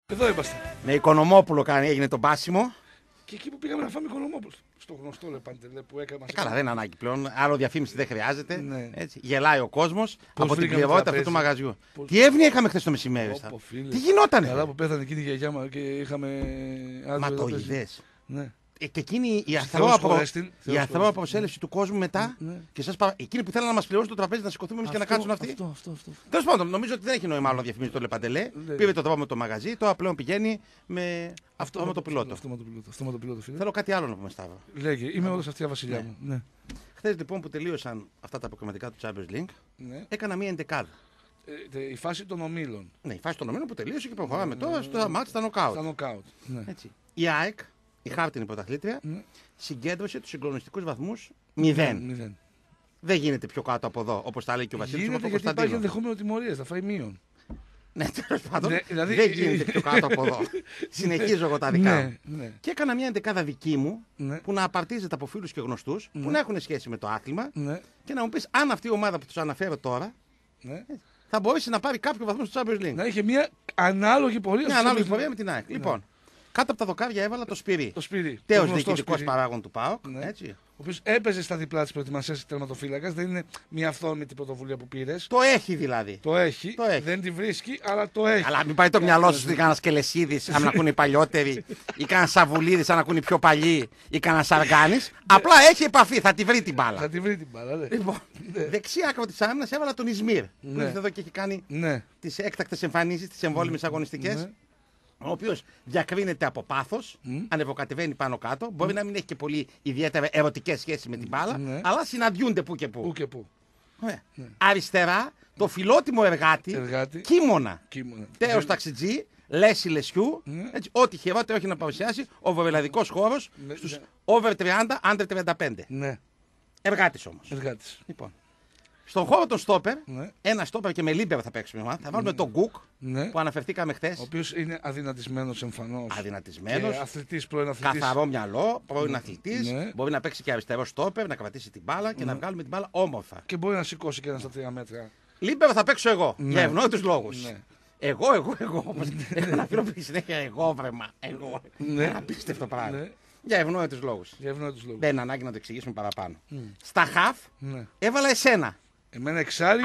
Εδώ είμαστε. Με Οικονομόπουλο έγινε το μπάσιμο. Και εκεί που πήγαμε να φάμε Οικονομόπουλο. Στο γνωστό Λεπαντελέ που έκανα. Καλά, δεν είναι ανάγκη πλέον. Άλλο διαφήμιση δεν χρειάζεται. Ναι. Έτσι. Γελάει ο κόσμος από την βρήκαμε πληρότητα αυτού του μαγαζιού. Τι εύνοια είχαμε χθες το μεσημέρι. Τι γινότανε. Καλά που πέθανε εκείνη η γιαγιά μου και είχαμε. Μα το είδες. Ναι. Και εκείνη η αθρώα προσέλευση του κόσμου μετά. Ναι. Και εκείνοι που θέλουν να μας πληρώσουν το τραπέζι να σηκωθούμε εμείς και να κάτσουν αυτοί. Αυτό. Τέλος πάντων, νομίζω ότι δεν έχει νόημα άλλο να διαφημίσει το Λεπαντελέ. Πήρε το δρόμο το μαγαζί, τώρα πλέον πηγαίνει με αυτόματο-πιλότο. Αυτόματο-πιλότο, φίλε. Θέλω κάτι άλλο να πούμε, Σταύρο. Λέγε, είμαι όλος αυτή η βασιλιά μου. Ναι. Χθες λοιπόν που τελείωσαν αυτά τα προκριματικά του Champions League, έκανα μία εντεκάδα. Η φάση των ομίλων. Ναι, η φάση των ομίλων που τελείωσε και προχωράμε τώρα στο μάτς στα νοκάουτ. Η ΑΕΚ, η χάρτινη πρωταθλήτρια, συγκέντρωσε τους συγκλονιστικούς βαθμούς 0. Δεν γίνεται πιο κάτω από εδώ, όπως τα λέει και ο Βασίλης Γίνεται γιατί υπάρχει ενδεχόμενο τιμωρίας, θα φάει μείον. Ναι, τέλος πάντων. Δεν γίνεται πιο κάτω από εδώ. Συνεχίζω εγώ τα δικά μου. Και έκανα μια εντεκάδα δική μου που να απαρτίζεται από φίλους και γνωστούς που να έχουν σχέση με το άθλημα και να μου πεις αν αυτή η ομάδα που τους αναφέρω τώρα θα μπορέσει να πάρει κάποιο βαθμό στο Champions League. Να είχε μια ανάλογη πορεία. Μια ανάλογη πορεία με την ΑΕΚ. Λοιπόν, κάτω από τα δοκάρια έβαλα το Σπυρί. Τέος διοικητικός παράγων του ΠΑΟΚ. Ο οποίος έπαιζε στα διπλά της προετοιμασίας τερματοφύλακας. Δεν είναι μια αυθόρμητη πρωτοβουλία που πήρες. Το έχει δηλαδή. Το έχει. Δεν τη βρίσκει, αλλά το έχει. Αλλά μην πάει το μυαλό σου ότι κανένα Κελεσίδης, αν ακούνε οι παλιότεροι, ή κανένα Σαβουλίδης, αν ακούνε οι πιο παλιοί, ή κανένα Σαργάνης. Απλά έχει επαφή, θα τη βρει την μπάλα. Θα τη βρει την μπάλα, ναι. Λοιπόν, δεξιά άκρο της άμυνας έβαλα τον Ισμύρ. Που ήρθε εδώ και έχει κάνει τις έκτακτες εμφανίσεις, τις εμβόλυμες αγωνιστικές. Ο οποίος διακρίνεται από πάθος, ανεβοκατεβαίνει πάνω κάτω. Μπορεί να μην έχει και πολύ ιδιαίτερα ερωτικές σχέσεις με την μπάλα, αλλά συναντιούνται που και που. Αριστερά, το φιλότιμο εργάτη. Κίμωνα. Τέος ταξιτζή, Λέση Λεσιού. Ό,τι χειρότερο έχει να παρουσιάσει ο βορειοελλαδικός χώρος στους over 30, under 35. Εργάτης όμως. Λοιπόν. Στον χώρο των στόπερ, ένα στόπερ και με λίμπερ θα παίξουμε. Θα βάλουμε τον Γκουκ που αναφερθήκαμε χθες. Ο οποίος είναι αδυνατισμένος εμφανώς. Αδυνατισμένος. Αθλητής, πρώην αθλητής. Καθαρό μυαλό, πρώην αθλητής. Μπορεί να παίξει και αριστερό στόπερ, να κρατήσει την μπάλα και να βγάλουμε την μπάλα όμορφα. Και μπορεί να σηκώσει και ένα στα 3 μέτρα. Λίμπερ θα παίξω εγώ. Για ευνόητους λόγους. Εγώ. Έχω να πει συνέχεια εγώ, βρεμα. Εγώ. Ένα απίστευτο πράγμα. Για ευνόητους λόγους. Δεν είναι ανάγκη να το εξηγήσουμε παραπάνω. Στα χαφ έβαλα εσένα. Εμένα εξάρι.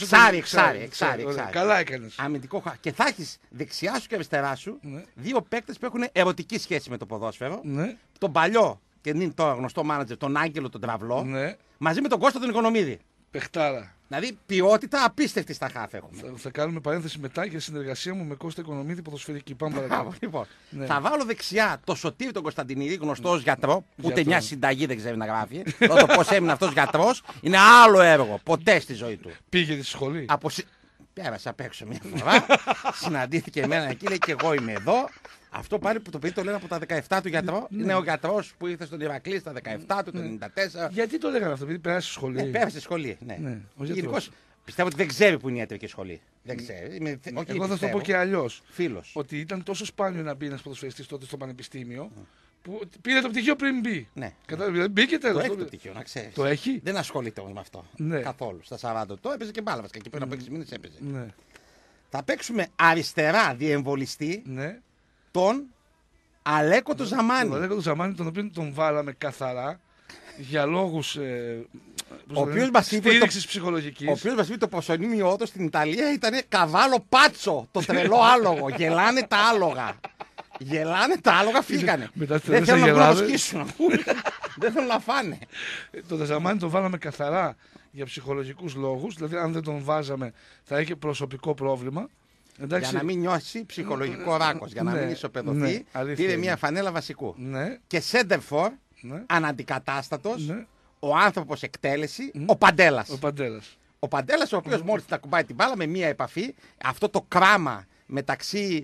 Καλά έκανες. Αμυντικό χαφ. Και θα έχεις δεξιά σου και αριστερά σου δύο παίκτες που έχουν ερωτική σχέση με το ποδόσφαιρο. Τον παλιό και είναι τώρα γνωστό μάνατζερ, τον Άγγελο τον Τραυλό. Μαζί με τον Κώστα τον Οικονομίδη. Πεχτάρα. Δηλαδή ποιότητα απίστευτη στα χαφ έχουμε. Θα κάνουμε παρένθεση μετά για συνεργασία μου με Κώστα Οικονομίδη ποδοσφαιρική. Πάμε παρακάτω. Λοιπόν, θα βάλω δεξιά το Σωτήρη τον Κωνσταντινίδη, γνωστό ως γιατρό. Ούτε μια συνταγή δεν ξέρει να γράφει. Το πώς έμεινε αυτός γιατρός είναι άλλο έργο. Ποτέ στη ζωή του. Πήγε στη σχολή. Πέρασε απ' έξω μια φορά. Συναντήθηκε εμένα εκεί, λέει και εγώ είμαι εδώ. Αυτό πάλι που το παιδί το λένε από τα 17 του γιατρό. Είναι ο γιατρός που ήρθε στον Ηρακλή στα 17 του, το 94. Γιατί το λέγανε αυτό, επειδή πέρασε στη σχολή. Πέρασε στη σχολή. Γενικώς πιστεύω ότι δεν ξέρει που είναι η ιατρική σχολή. Δεν ξέρει. Εγώ θα το πω και αλλιώς. Φίλος. Ότι ήταν τόσο σπάνιο να μπει ένας ποδοσφαιριστής τότε στο πανεπιστήμιο. Που πήρε το πτυχίο πριν μπει. Μπήκε τέλος. Το έχει το πτυχίο, να ξέρεις. Το έχει. Δεν ασχολείται όμως με αυτό. Καθόλου. Στα 40 το έπαιζε και μπάλα βασικά. Και πριν από 6 μήνες έπαιζε. Θα παίξουμε αριστερά διεμβολιστή τον Αλέκο του Ζαμάνη. Τον Αλέκο του Ζαμάνη, τον οποίο τον βάλαμε καθαρά για λόγους στήριξης ψυχολογικής. Ο οποίος μας είπε το προσωνύμιό του στην Ιταλία ήταν καβάλο πάτσο, το τρελό άλογο. Γελάνε τα άλογα. Φύγανε. Δεν θέλουν να βοσκήσουν. Δεν θέλουν να φάνε. Τον Ζαμάνη τον βάλαμε καθαρά για ψυχολογικούς λόγους. Δηλαδή, αν δεν τον βάζαμε, θα είχε προσωπικό πρόβλημα. Για να μην νιώσει ψυχολογικό ράκος, για να μην ισοπεδωθεί, πήρε μια φανέλα βασικού. Και σέντερφορ, αναντικατάστατος, ο άνθρωπος εκτέλεση, ο Παντέλας. Ο Παντέλας, ο οποίος μόλις θα κουμπάει την μπάλα με μια επαφή, αυτό το κράμα μεταξύ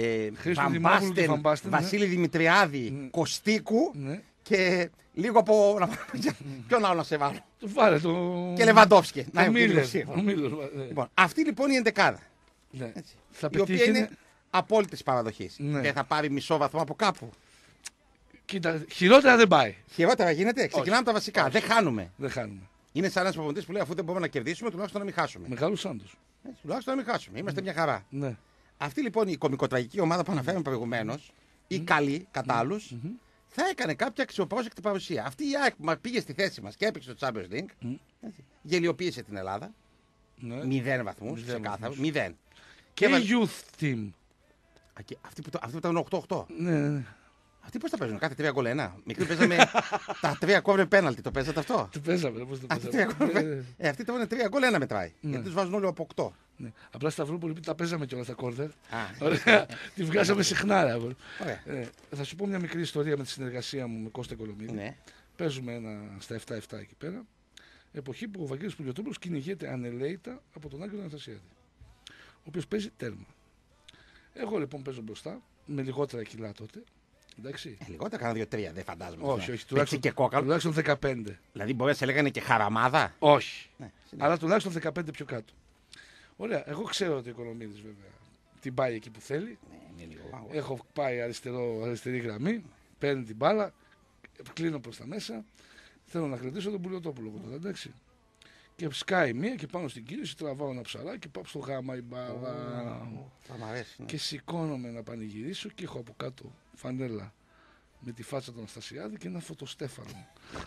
Βασίλη Δημητριάδη, Κωστίκου και λίγο από. Ποιον άλλο να σε βάλω. Και Λεβαντόφσκι. Λοιπόν, αυτή λοιπόν είναι η εντεκάδα. Η οποία είναι απόλυτης παραδοχής. Δεν θα πάρει μισό βαθμό από κάπου. Κοίτα, χειρότερα δεν πάει. Χειρότερα γίνεται. Ξεκινάμε από τα βασικά. Δεν χάνουμε. Είναι σαν ένας προπονητής που λέει αφού δεν μπορούμε να κερδίσουμε, τουλάχιστον να μην χάσουμε. Μεγάλου Σάντος. Τουλάχιστον να μην χάσουμε. Είμαστε μια χαρά. Αυτή λοιπόν η κωμικοτραγική ομάδα που αναφέραμε προηγουμένως, ή καλή κατά άλλους, θα έκανε κάποια αξιοπρόσεκτη παρουσία. Αυτή η ΑΕΚ που πήγε στη θέση μας και έπαιξε το Champions League, γελιοποίησε την Ελλάδα. 0 βαθμούς, ξεκάθαρο. 0. Και youth team. Αυτοί που ήταν 8-8. Ναι. Αυτοί πώς τα παίζουν, κάθε 3 γκολ ένα. Μικρή παίζαμε τα 3 κόβρε πέναλτι, το παίζατε αυτό. Το παίζαμε, πώς το παίζαμε. Αυτοί ήταν 3 γκολ ένα μετράει. Γιατί τους βάζουν όλοι από 8. Ναι. Απλά στα Σταυρούπολη τα παίζαμε κιόλας τα κόρνερ. Ωραία. Τη βγάζαμε συχνά. Θα σου πω μια μικρή ιστορία με τη συνεργασία μου με Κώστα Κολομίδη. Ναι. Παίζουμε στα 7-7 εκεί πέρα. Εποχή που ο Βαγγέλης Πουλιοτόπουλος κυνηγείται ανελαίητα από τον Άγγελο Αναστασιάδη, ο οποίος παίζει τέρμα. Εγώ λοιπόν παίζω μπροστά με λιγότερα κιλά τότε. Εντάξει. Λιγότερα κάνα 2-3, δεν φαντάζομαι. Όχι, τουλάχιστον 15. Δηλαδή μπορεί να σε λέγανε και χαραμάδα. Όχι. Ναι, αλλά τουλάχιστον 15 πιο κάτω. Ωραία. Εγώ ξέρω ότι ο Κολομίδης βέβαια την πάει εκεί που θέλει. Ναι, λίγο. Έχω πάει αριστερή γραμμή, παίρνει την μπάλα, κλείνω προς τα μέσα. Θέλω να κρατήσω τον Πουλιοτόπουλο από τότε, εντάξει. Και σκάει μία και πάνω στην κίνηση τραβάω ένα ψαρά και πάω στο γάμα η μπάλα. Θα μ' αρέσει. Ναι. Και σηκώνομαι να πανηγυρίσω και έχω από κάτω φανέλα με τη φάτσα του Αναστασιάδη και ένα φωτοστέφανο.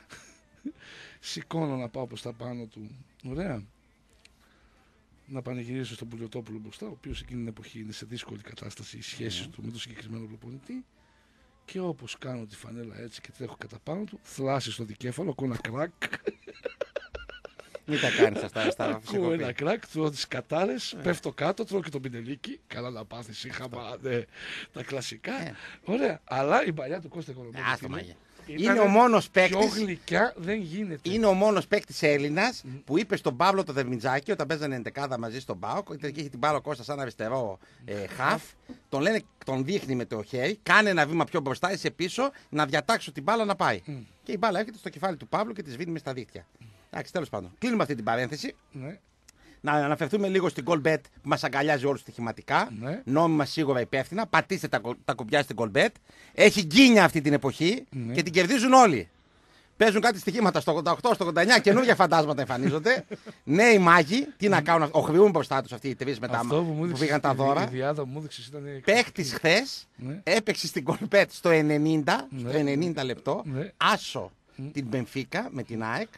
Σηκώνω να πάω προς τα πάνω του. Ωραία. Να πανηγυρίσω στον Πουλιοτόπουλο μπροστά, ο οποίος εκείνη την εποχή είναι σε δύσκολη κατάσταση οι σχέσεις του με τον συγκεκριμένο προπονητή. Και όπως κάνω τη φανέλα έτσι και τρέχω κατά πάνω του, θλάσει στο δικέφαλο, ακούω ένα κρακ. Μην τα κάνεις αυτά στα ακούω ένα κρακ, τρώω τις κατάρες, πέφτω κάτω, τρώω και το πινελίκι. Καλά να πάθεις, είχαμε τα κλασικά. Ωραία, αλλά η παλιά του Κώστα Κολομίδη είναι ο μόνος παίκτης. Πιο γλυκιά δεν γίνεται. Είναι ο μόνος παίκτης Έλληνας που είπε στον Παύλο το Δερμιτζάκη όταν παίζανε 11 μαζί στον ΠΑΟΚ και είχε την μπάλα ο Κώστας σαν αριστερό χαφ. Τον δείχνει με το χέρι, κάνε ένα βήμα πιο μπροστά, είσαι πίσω, να διατάξω την μπάλα να πάει. Και η μπάλα έρχεται στο κεφάλι του Παύλου και τη σβήνει μες στα δίχτυα. Εντάξει, τέλος πάντων. Κλείνουμε αυτή την παρένθεση. Ναι. Να αναφερθούμε λίγο στην Goalbet που μας αγκαλιάζει όλους στοιχηματικά. Ναι. Νόμιμα σίγουρα υπεύθυνα. Πατήστε τα κουμπιά στην Goalbet. Έχει γκίνια αυτή την εποχή και την κερδίζουν όλοι. Παίζουν κάτι στοιχήματα στο 88, στο 89, καινούργια φαντάσματα εμφανίζονται. Νέοι μάγοι, τι να κάνουν, οχριούν μπροστά τους αυτοί οι τρεις μετά που πήγαν τα δώρα. Παίχτης χθες έπαιξε στην Goalbet στο 90 λεπτό, άσο την Μπενφίκα με την ΑΕΚ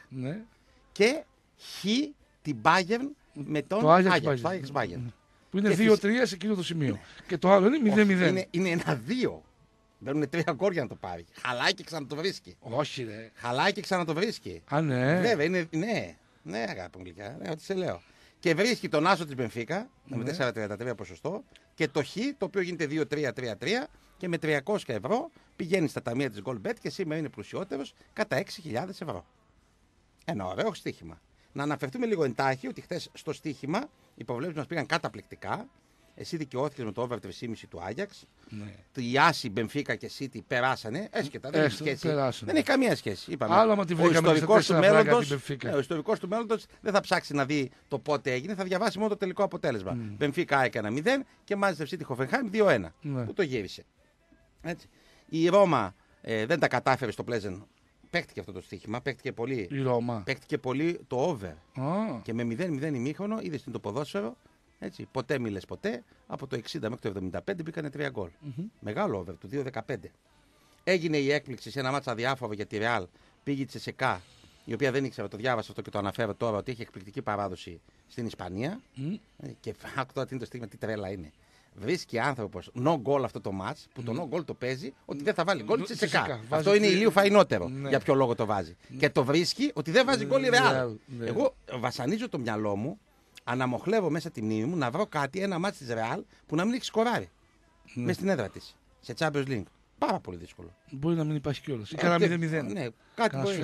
και χ την Bayern με τον Ajax Bayern. Που είναι 2-3 σε εκείνο το σημείο. Και το άλλο είναι 0-0. Είναι 1-2. Μπαίνουν 3 γκολ για να το πάρει. Χαλάει και ξανατοβρίσκει. Όχι, ρε. Χαλάει και ξανατοβρίσκει. Α, ναι. Βέβαια, είναι. Ναι, αγάπη μου γλυκιά. Ναι, ό,τι σε λέω. Και βρίσκει τον άσο της Μπενφίκα με 4,33 ποσοστό και το χ το οποίο γίνεται 2-3-3-3 και με 300 ευρώ πηγαίνει στα ταμεία της Goalbet και σήμερα είναι πλουσιότερος κατά 6.000 ευρώ. Ένα ωραίο στοίχημα. Να αναφερθούμε λίγο εντάχει ότι χθες στο στοίχημα οι προβλέψεις μας πήγαν καταπληκτικά. Εσύ δικαιώθηκες με το over 3,5 του Άγιαξ. Ναι. Η Άση, Μπενφίκα και City περάσανε. Έσχετα, δεν έχει σχέση. Δεν έχει καμία σχέση. Είπαμε. Ο ιστορικός του μέλλοντος δεν θα ψάξει να δει το πότε έγινε, θα διαβάσει μόνο το τελικό αποτέλεσμα. Μπενφίκα έκανε 1-0 και μάζεψε τη Χοφενχάιμ 2-1. Που το γύρισε. Έτσι. Η Ρώμα δεν τα κατάφερε στο Πλέζεν. Παίχτηκε αυτό το στοίχημα, παίχτηκε πολύ το over. Και με 0-0 ημίχρονο είδε στην το ποδόσφαιρο. Έτσι, ποτέ μιλες ποτέ, από το 60 μέχρι το 75 μπήκανε 3 γκολ. Μεγάλο over του 2-15. Έγινε η έκπληξη σε ένα μάτσα αδιάφορο για τη Ρεάλ. Πήγε η Τσεσεκά, η οποία δεν ήξερα, το διάβασα αυτό και το αναφέρω τώρα, ότι έχει εκπληκτική παράδοση στην Ισπανία. Και άκου τώρα τι είναι το στίγμα, τι τρέλα είναι. Βρίσκει άνθρωπος no goal αυτό το μάτς, που το no goal το παίζει ότι δεν θα βάλει γκολ η Τσεσεκά. Αυτό είναι ηλίου φαϊνότερο. Για ποιο λόγο το βάζει. Και το βρίσκει ότι δεν βάζει γκολ η Ρεάλ. Εγώ βασανίζω το μυαλό μου. Αναμοχλεύω μέσα τη μνήμη μου να βρω κάτι, ένα μάτι της Ρεάλ που να μην έχει σκοράρει. Μέσα στην έδρα της. Σε Champions League. Πάρα πολύ δύσκολο. Μπορεί να μην υπάρχει κιόλας. Ή κανένα 0-0. Ναι, κάτι μπορεί.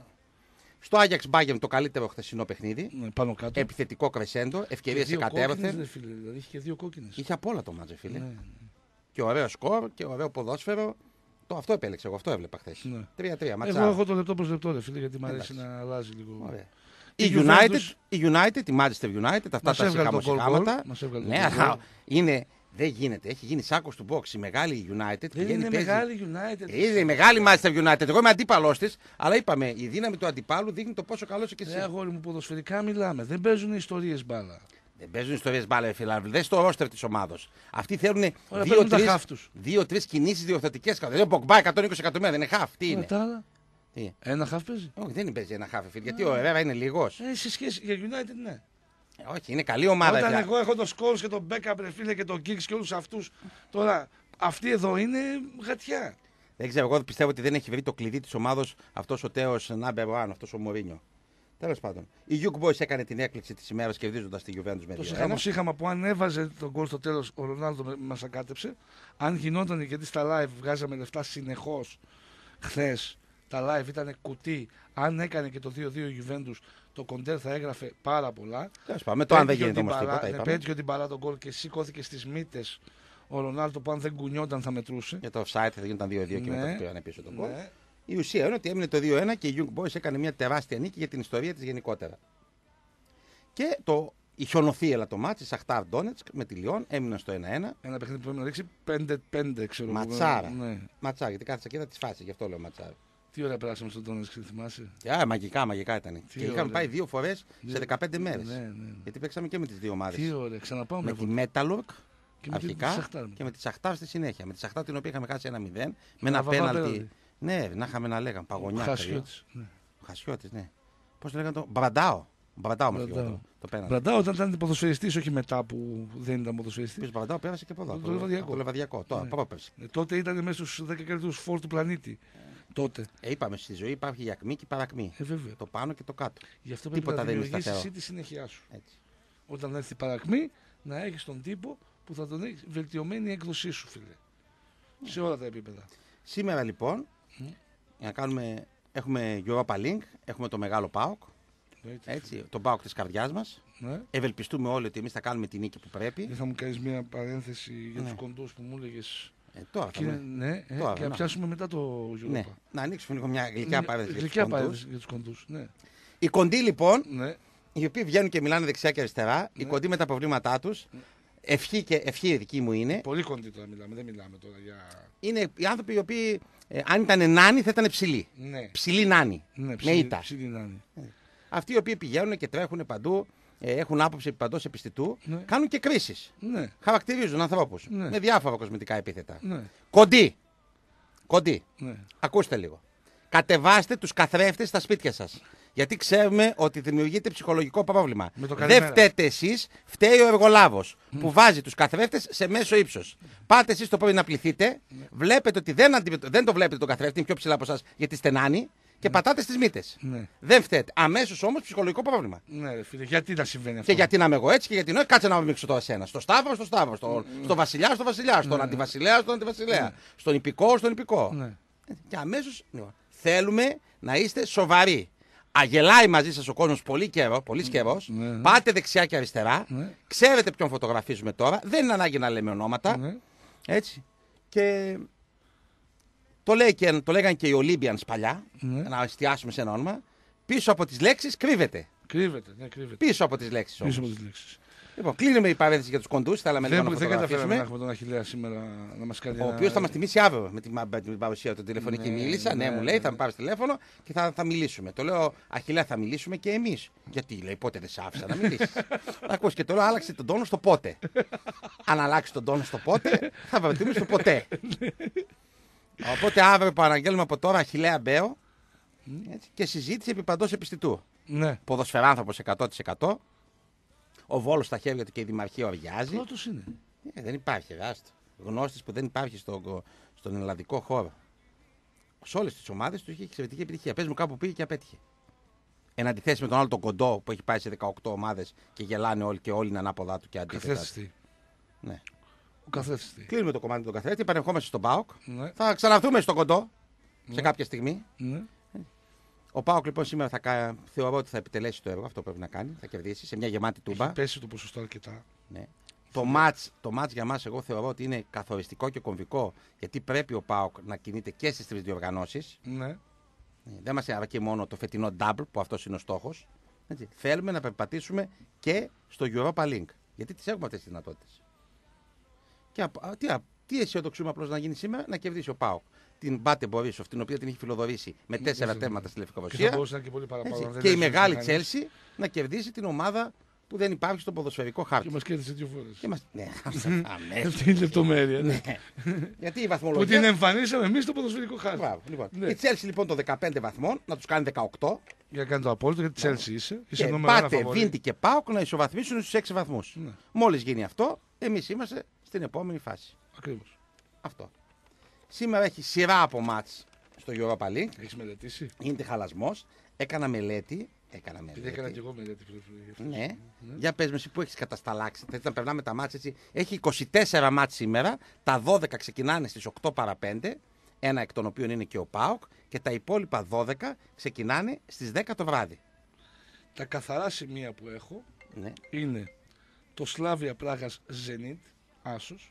Στο Ajax Bayern το καλύτερο χθεσινό παιχνίδι. Πάνω κάτω. Επιθετικό κρεσέντο. Ευκαιρίες εκατέρωθεν. Δηλαδή είχε και 2 κόκκινες. Είχε απ' όλα το μάτζε, φίλε. Ναι. Και ωραίο σκορ και ωραίο ποδόσφαιρο. Αυτό επέλεξε εγώ, αυτό έβλεπα χθες. 3-3. Εγώ έχω το λεπτό προς λεπτό, φίλε, γιατί μου αρέσει να αλλάζει λίγο. Ωραία. Η United, η Manchester United, αυτά τα χαμοσυχάματα. Ναι, είναι, δεν γίνεται. Έχει γίνει σάκος του box η μεγάλη United. Δεν είναι μεγάλη United. Είναι η μεγάλη Manchester United. Εγώ είμαι αντίπαλός της, αλλά είπαμε, η δύναμη του αντιπάλου δείχνει το πόσο καλός και εσύ. Αγόρι μου, ποδοσφαιρικά μιλάμε. Δεν παίζουν ιστορίες μπάλα. Δεν παίζουν ιστορίες μπάλα, φιλάδελφοι. Δεν στο ρόστερ της ομάδος. Αυτοί θέλουν 2-3 κινήσεις διορθωτικές. Δεν είναι Ποκμπά 120 εκατομμύρια, δεν είναι χαφ. Τι είναι. Τι? Ένα χαφ παίζει. Όχι, δεν παίζει ένα χαφ, φίλε. Γιατί ο Ερέρα είναι λίγος. Σε σχέση για United, ναι. Όχι, είναι καλή ομάδα. Όταν εγώ έχω τον Σκόλς και τον Μπέκαμπ, φίλε, και τον Κίξ και όλους αυτούς. Τώρα, αυτοί εδώ είναι γατιά. Δεν ξέρω, εγώ πιστεύω ότι δεν έχει βρει το κλειδί της ομάδος αυτός ο τέος Number One, αυτός ο Μωρίνιο. Τέλος πάντων. Η Young Boys έκανε την έκπληξη της ημέρας κερδίζοντας τη Juventus με 2-1. Το χαμοσύχαμα που αν έβαζε τον γκολ στο τέλος, ο Ρονάλντο μας ακάτεψε. Αν γινόταν, γιατί στα live βγάζαμε λεφτά συνεχώς χθες, τα live ήταν κουτί. Αν έκανε και το 2-2 η Juventus, το κοντέρ θα έγραφε πάρα πολλά. Τέλος πάντων, το αν δεν γίνεται όμως τίποτα. Πέτυχε την μπαλά τον γκολ και σηκώθηκε στις μύτες ο Ρονάλντο που αν δεν κουνιόταν θα μετρούσε. Για το offside θα γινόταν 2-2 και μετά το πήραν πίσω τον γκολ. Η ουσία είναι ότι έμεινε το 2-1 και η Young Boys έκανε μια τεράστια νίκη για την ιστορία της γενικότερα. Και η χιονοθύελα το μάτσι, η Σαχτάρ Ντόνετσκ με τη Λιόν έμειναν στο 1-1. Ένα παιχνίδι που έμεινε να ρίξει 5-5, ξέρω. Ματσάρα. Ναι. Ματσάρα, γιατί κάθεσα και είδα τις φάσεις, γι' αυτό λέω ματσάρα. Τι ωραία περάσαμε στον Ντόνετσκ, θυμάσαι. Μαγικά ήταν. Και είχαμε πάει 2 φορές σε 15 μέρες. Ναι. Γιατί παίξαμε και με τις δύο ομάδες. Τι ωραία, ξαναπάω με τη Metalurg. Αρχικά και με τη Σαχτάρ στη συνέχεια. Με τη Σαχτάρ την οποία είχαμε χάσει 1-0 με ένα πέναλτι. Ναι, να είχαμε να λέγαμε παγωνιά. Χασιώτης, ναι. Πώς το λέγανε το. Μπραντάο. Μπραντάο μας το πέναλτι. Μπραντάο όταν ήταν ποδοσφαιριστής, όχι μετά που δεν ήταν ποδοσφαιριστής. Ο Μπραντάο πέρασε και από εδώ. Το Λεβαδιακό. Τώρα, πρόπερση. Τότε ήταν μέσα στους 10 καλύτερους φόρ του πλανήτη. Τότε. Είπαμε στη ζωή υπάρχει η ακμή και η παρακμή. Το πάνω και το κάτω. Γι' αυτό πρέπει να δημιουργήσεις εσύ τη συνέχεια σου. Όταν έρθει η παρακμή, να έχεις τον τύπο που θα τον έχει βελτιωμένη έκδοσή σου, φίλε. Σε όλα τα επίπεδα. Σήμερα λοιπόν, για να έχουμε Europa Link, έχουμε το μεγάλο ΠΑΟΚ. Έτσι, τον ΠΑΟΚ της καρδιάς μας. Ναι. Ευελπιστούμε όλοι ότι εμείς θα κάνουμε τη νίκη που πρέπει. Δεν θα μου κάνεις μια παρένθεση για τους κοντούς που μου έλεγες. Τώρα και να πιάσουμε μετά το Europa. Ναι. Να ανοίξουμε λίγο μια γλυκιά παρένθεση για τους κοντούς. Ναι. Οι κοντοί λοιπόν, οι οποίοι βγαίνουν και μιλάνε δεξιά και αριστερά, οι κοντοί με τα προβλήματά τους. Ευχή δική μου είναι. Πολύ κοντή τώρα μιλάμε, δεν μιλάμε τώρα για. Είναι οι άνθρωποι οι οποίοι, αν ήταν νάνοι, θα ήταν ψηλοί. Ναι. Ψηλοί νάνοι. Ναι, με ήττα. Αυτοί οι οποίοι πηγαίνουν και τρέχουν παντού, έχουν άποψη παντός επιστητού, κάνουν και κρίσεις. Ναι. Χαρακτηρίζουν ανθρώπους με διάφορα κοσμητικά επίθετα. Ναι. Κοντοί. Ναι. Ακούστε λίγο. Κατεβάστε τους καθρέφτες στα σπίτια σας. Γιατί ξέρουμε ότι δημιουργείται ψυχολογικό πρόβλημα. Δεν φταίτε εσείς, φταίει ο εργολάβος που βάζει τους καθρέφτες σε μέσο ύψος. Πάτε εσείς το πρωί να πληθείτε, βλέπετε ότι δεν το βλέπετε τον καθρέφτη, είναι πιο ψηλά από εσάς γιατί στενάνει και πατάτε στις μύτες. Δεν φταίτε. Αμέσως όμως ψυχολογικό πρόβλημα. Ναι, φίλε, γιατί να συμβαίνει αυτό. Και γιατί να είμαι εγώ έτσι και γιατί κάτσε να μίξω τώρα σένα. Στο Σταύρο, στο Βασιλιά, στον Αντιβασιλέα, στον Ιππικό. Και αμέσως θέλουμε να είστε σοβαροί. Αγελάει μαζί σας ο κόσμος πολύ καιρός. Πάτε δεξιά και αριστερά. Ξέρετε ποιον φωτογραφίζουμε τώρα. Δεν είναι ανάγκη να λέμε ονόματα. Έτσι. Και το λέγανε και οι Olympians παλιά. Να εστιάσουμε σε ένα όνομα. Πίσω από τις λέξεις κρύβεται. Κρύβεται. Πίσω από τις λέξεις όμως. Λοιπόν, κλείνουμε η παρένθεση για τους κοντούς. Δεν καταφέραμε να έχουμε τον Αχιλλέα σήμερα να μας κάνει. Ο οποίος θα μας τιμήσει αύριο με την παρουσία του τηλεφωνική. Μίλησα. Ναι, μου λέει, θα με πάρεις τηλέφωνο και θα μιλήσουμε. Το λέω, Αχιλλέα, θα μιλήσουμε και εμείς. Γιατί λέει, πότε δεν σ' άφησα να μιλήσεις. Ακούς και το λέω, άλλαξε τον τόνο στο πότε. Αν αλλάξει τον τόνο στο πότε, θα βρεθούμε στο ποτέ. Οπότε αύριο που αναγγέλνουμε από τώρα Αχιλλέα Μπέο και συζήτηση επί παντός επιστητού. Ποδοσφαιράνθρωπος 100%. Ο Βόλος στα χέρια του και η Δημαρχία οριάζει. Πρώτος είναι. Δεν υπάρχει, γνώστης που δεν υπάρχει στον ελλαδικό χώρο. Σε όλες τις ομάδες του είχε εξαιρετική επιτυχία. Πες μου κάπου πήγε και απέτυχε. Εν αντιθέσει με τον άλλο τον Κοντό που έχει πάει σε 18 ομάδες και γελάνε όλοι και όλοι είναι ανάποδά του και αντίθετα. Καθρέφτη. Ναι. Ο καθρέφτη. Κλείνουμε το κομμάτι του καθρέφτη, επανερχόμαστε στον ΠΑΟΚ. Ναι. Θα ξαναρθούμε στον Κοντό σε κάποια στιγμή. Ναι. Ο ΠΑΟΚ λοιπόν σήμερα θεωρώ ότι θα επιτελέσει το έργο, αυτό πρέπει να κάνει, θα κερδίσει σε μια γεμάτη τούμπα. Έχει πέσει το ποσοστό αρκετά. Ναι. Το μάτς για μας εγώ θεωρώ ότι είναι καθοριστικό και κομβικό, γιατί πρέπει ο ΠΑΟΚ να κινείται και στις τρεις διοργανώσεις. Ναι. Δεν μας αρκεί μόνο το φετινό double, που αυτός είναι ο στόχος. Έτσι. Θέλουμε να περπατήσουμε και στο Europa Link, γιατί τις έχουμε αυτές τις δυνατότητες. Και τι αισιοδοξούμε απλώς να γίνει σήμερα, να κερδίσει ο ΠΑΟΚ την Μπάτε Μπορίσοφ, την οποία την έχει φιλοδορήσει με 4 τέρματα στη Λευκορωσία. Και, και η μεγάλη Τσέλσι να κερδίσει την ομάδα που δεν υπάρχει στο ποδοσφαιρικό χάρτη. Και μας κέρδισε 2 φορές. Ναι, αυτή είναι λεπτομέρεια. Ναι. Γιατί η βαθμολογία. Που την εμφανίσαμε εμείς στο ποδοσφαιρικό χάρτη. Λοιπόν. Η Chelsea λοιπόν των 15 βαθμών να τους κάνει 18. Για να κάνει το απόλυτο, γιατί Chelsea είσαι. Και πάτε Βίντι και ΠΑΟΚ να ισοβαθμίσουν στους 6 βαθμούς. Ναι. Μόλις γίνει αυτό, εμείς είμαστε στην επόμενη φάση. Ακριβώς. Αυτό. Σήμερα έχει σειρά από μάτς στο Europa League. Έχεις μελετήσει. Είναι χαλασμός. Έκανα μελέτη. Έκανα και εγώ μελέτη. Ναι. Για πες με εσύ που έχεις κατασταλάξει. Θέλεις να περνάμε τα μάτς έτσι. Έχει 24 μάτς σήμερα. Τα 12 ξεκινάνε στις 8 παρα 5. Ένα εκ των οποίων είναι και ο ΠΑΟΚ. Και τα υπόλοιπα 12 ξεκινάνε στις 10 το βράδυ. Τα καθαρά σημεία που έχω είναι το Σλάβια Πράγας Zenit Άσος.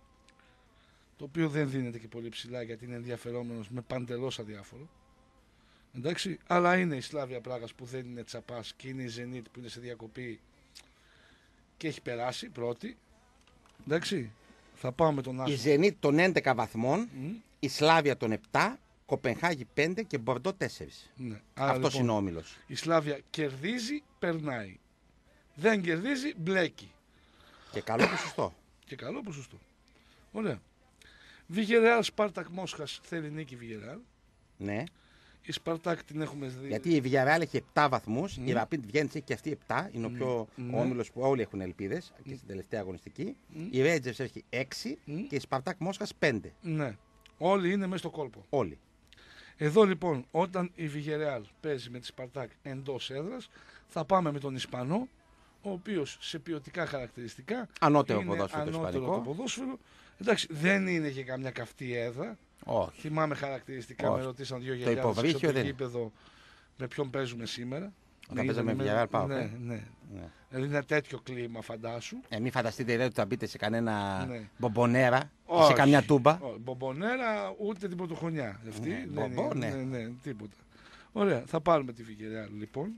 Το οποίο δεν δίνεται και πολύ ψηλά γιατί είναι ενδιαφερόμενος με παντελώς αδιάφορο. Εντάξει, αλλά είναι η Σλάβια Πράγας που δεν είναι τσαπάς και είναι η Zenit που είναι σε διακοπή και έχει περάσει πρώτη. Εντάξει, θα πάω με τον Άσο. Η Zenit των 11 βαθμών, η Σλάβια των 7, Κοπενχάγη 5 και Μπορντό 4. Ναι. Αυτός λοιπόν, είναι ο όμιλος. Η Σλάβια κερδίζει, περνάει. Δεν κερδίζει, μπλέκει. Και καλό ποσοστό. Και καλό ποσοστό. Ωραία. Βιγερεάλ Σπάρτακ Μόσχας θέλει νίκη Βιγερεάλ. Ναι. Η Σπάρτακ την έχουμε δει. Γιατί η Βιγερεάλ έχει 7 βαθμούς, η Rapid βγαίνει και αυτή 7. Είναι ο πιο όμιλος που όλοι έχουν ελπίδες και στην τελευταία αγωνιστική. Η Rangers έχει 6 και η Σπάρτακ Μόσχας 5. Ναι. Όλοι είναι μέσα στο κόλπο. Όλοι. Εδώ λοιπόν, όταν η Βιγερεάλ παίζει με τη Σπαρτάκ εντός έδρας, θα πάμε με τον Ισπανό, ο οποίος σε ποιοτικά χαρακτηριστικά ανώτερο είναι ποδόσφαιρο, ανώτερο το ποδόσφαιρο. Εντάξει, δεν είναι και καμιά καυτή έδρα. Όχι. Θυμάμαι χαρακτηριστικά, με ρωτήσαν 2 γελιάδες στο γήπεδο με ποιον παίζουμε σήμερα. Όταν παίζαμε με Βιγερεάλ πάω. Ναι. Δηλαδή είναι τέτοιο κλίμα, φαντάσου. Μην φανταστείτε ιδέα ότι θα μπείτε σε κανένα μπομπονέρα ή σε καμιά τούμπα. Μπομπονέρα ούτε την πρωτοχρονιά. Αυτή ναι, τίποτα. Ωραία, θα πάρουμε τη Βιγερεάλ λοιπόν.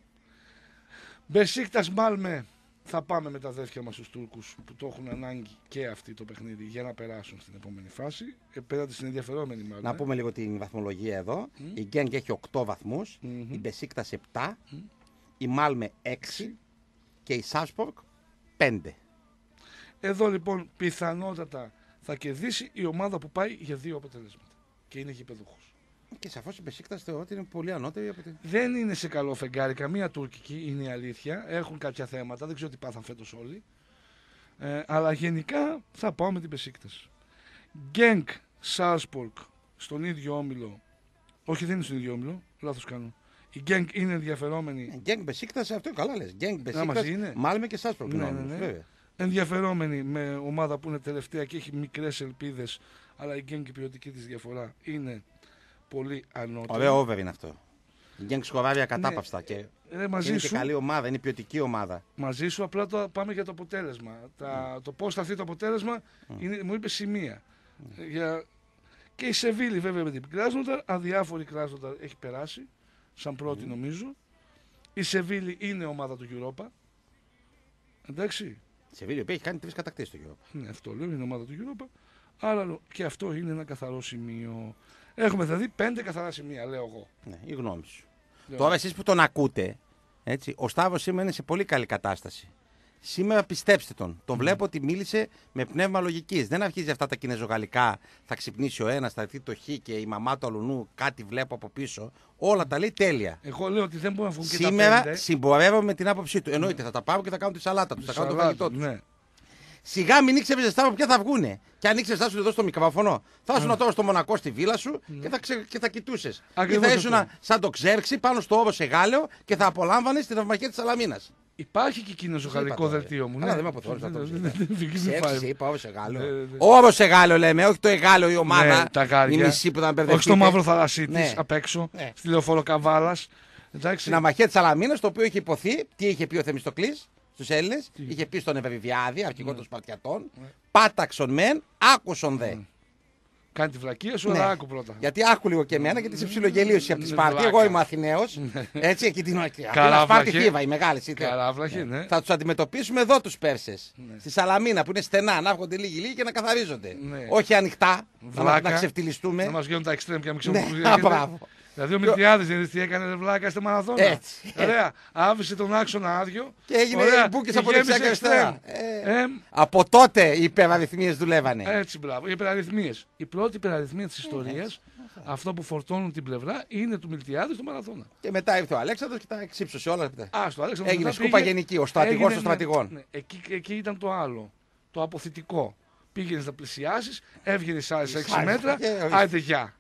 Μπεσίκτας Μάλμε, θα πάμε με τα αδέρφια μας στους Τούρκους που το έχουν ανάγκη και αυτοί το παιχνίδι για να περάσουν στην επόμενη φάση. Πέρατε στην ενδιαφερόμενη μάλλον. Να πούμε λίγο την βαθμολογία εδώ. Η Γκένγκ έχει 8 βαθμούς, η Μπεσίκτας 7, η Μάλμε 6 και η Σάσπορκ 5. Εδώ λοιπόν πιθανότατα θα κερδίσει η ομάδα που πάει για 2 αποτελέσματα και είναι γηπεδούχος. Και σαφώς η Μπεσίκτας θεωρώ ότι είναι πολύ ανώτερη από την. Δεν είναι σε καλό φεγγάρι, καμία τουρκική είναι η αλήθεια. Έχουν κάποια θέματα, δεν ξέρω τι πάθαν φέτος όλοι. Αλλά γενικά θα πάω με την Μπεσίκτας. Γκένκ Σάλσπορκ στον ίδιο όμιλο. Όχι, δεν είναι στον ίδιο όμιλο, λάθος κάνω. Η Γκένκ είναι ενδιαφερόμενη. Γκένκ Μπεσίκτας, αυτό καλά λες. Γκένκ Μπεσίκτας, Μάλμε και Σάλσπορκ. Ναι. Ενδιαφερόμενη με ομάδα που είναι τελευταία και έχει μικρές ελπίδες, αλλά η Γκένκ η ποιοτική της διαφορά είναι πολύ ανώτερη. Ωραίο over είναι αυτό. Η Γκένκ σκοράρει ακατάπαυστα και μαζί είναι σου, και καλή ομάδα, είναι ποιοτική ομάδα. Μαζί σου, απλά πάμε για το αποτέλεσμα. Το πώς θα έρθει το αποτέλεσμα μου είπε σημεία. Και η Σεβίλη βέβαια με την Κράσνονταρ, αδιάφορη Κράσνονταρ έχει περάσει, σαν πρώτη νομίζω. Η Σεβίλη είναι ομάδα του Europa. Εντάξει. Η Σεβίλη που έχει κάνει 3 κατακτήσεις στο Europa. Ναι, αυτό λέω, είναι ομάδα του Europa. Άρα και αυτό είναι ένα καθαρό σημείο. Έχουμε δηλαδή 5 καθαρά σημεία, λέω εγώ. Ναι, η γνώμη σου. Τώρα εσείς που τον ακούτε, έτσι, ο Σταύρος σήμερα είναι σε πολύ καλή κατάσταση. Σήμερα πιστέψτε τον. Τον βλέπω ότι μίλησε με πνεύμα λογικής. Δεν αρχίζει αυτά τα κινεζογαλλικά. Θα ξυπνήσει ο ένας, θα έρθει το χ και η μαμά του αλουνού κάτι βλέπω από πίσω. Όλα τα λέει τέλεια. Εγώ λέω ότι δεν μπορούν να βγουν και σήμερα τα 5. συμπορεύομαι με την άποψή του. Εννοείται, θα τα πάρω και θα κάνω τη σαλάτα του. Θα κάνω το φαγητό του. Ναι. Σιγά μην ήξερε Σταύρο ποια θα βγούνε. Και αν ήξερε Σταύρο εδώ στο μικρόφωνο, θα ήσουν τώρα στο Μονακό στη βίλα σου και θα κοιτούσες. Ή θα ήσουν σαν το Ξέρξη πάνω στο όρο σε Γάλεο και θα απολάμβανες τη θαυμαχία της Σαλαμίνας. Υπάρχει και εκείνο το γαλλικό δελτίο μου. Αλλά δεν με αποθόρυσε να το Ξέρξη, είπα όρο σε Γάλεο. Όρο σε Γάλεο λέμε, όχι το Εγάλεο η ομάδα. Η μισή που θα μπερδευτεί. Όχι στο μαύρο θαλασσί της απ' έξω, στη λεωφόρο Καβάλας. Στην αμαχία της Σαλαμίνας, το οποίο είχε υποθεί, τι είχε πει ο Θεμιστοκλής στους Έλληνες, είχε πει στον Ευεβιβιάδη, αρχηγό των Σπαρτιατών, πάταξον μεν, άκουσον δε. Κάνει τη βλακεία σου, αλλά άκου πρώτα. Γιατί άκου λίγο και εμένα, γιατί είσαι ψιλογελίωση από τη Σπάρτη. Εγώ είμαι Αθηναίος. Έτσι, εκεί την Σπάρτη Θήβα, η μεγάλη. Θα τους αντιμετωπίσουμε εδώ τους Πέρσες. Στη Σαλαμίνα που είναι στενά, να έρχονται λίγοι και να καθαρίζονται. Όχι ανοιχτά, να ξεφτυλιστούμε. Να μας γίνουν τα εξτρέμ και να μην ξέρουμε. Δηλαδή ο Μιλτιάδης δεν τι έκανε βλάκα στο μαραθώνα. Έτσι. Ωραία. Άφησε τον άξονα άδειο. Και έγινε μπουκες από δεξιά και αριστερά. Από τότε οι υπεραριθμίες δουλεύανε. Έτσι, μπράβο. Οι υπεραριθμίες. Η πρώτη υπεραριθμία της ιστορίας, αυτό που φορτώνουν την πλευρά, είναι του Μιλτιάδη στο μαραθώνα. Και μετά ήρθε ο Αλέξανδρος και τα εξύψωσε όλα. Έγινε σκούπα γενική, ο στρατηγός των στρατηγών. Ναι. Εκεί ήταν το άλλο. Το αποθητικό. Πήγαινε να πλησιάσει, έβγαινε άλλε 6 μέτρα. Άντε γεια.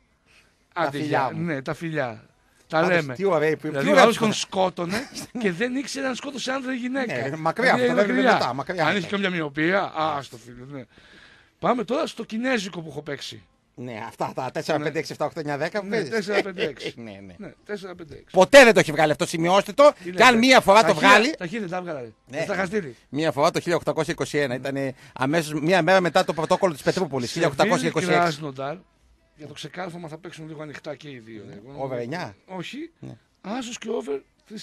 Ναι, τα φιλιά. Τα λέμε. Τι ωραίοι που είναι. Δηλαδή, ο άλλος τον σκότωνε και δεν ήξερε αν σκότωσε άντρα ή γυναίκα. Μακριά αυτό, δεν είναι μετά. Αν είχε καμιά μοιοπία, άστο φίλε. Πάμε τώρα στο κινέζικο που έχω παίξει. Ναι, αυτά τα 4, 5, 6, 7, 8, 9, 10 που παίζεις. 4, 5, 6. Ναι, 4, 5, 6. Ποτέ δεν το έχει βγάλει αυτό, σημειώστε το. Και αν μία φορά το βγάλει. Τα χίλια τα βγάλε. Τα χαστήρι. Μία φορά το 1821. Ήταν αμέσως μία μέρα μετά το πρωτόκολλο της Πετρούπολης. 1826. Για το ξεκάρφωμα θα παίξουν λίγο ανοιχτά και οι δύο. Over 9. Όχι. Άσος και over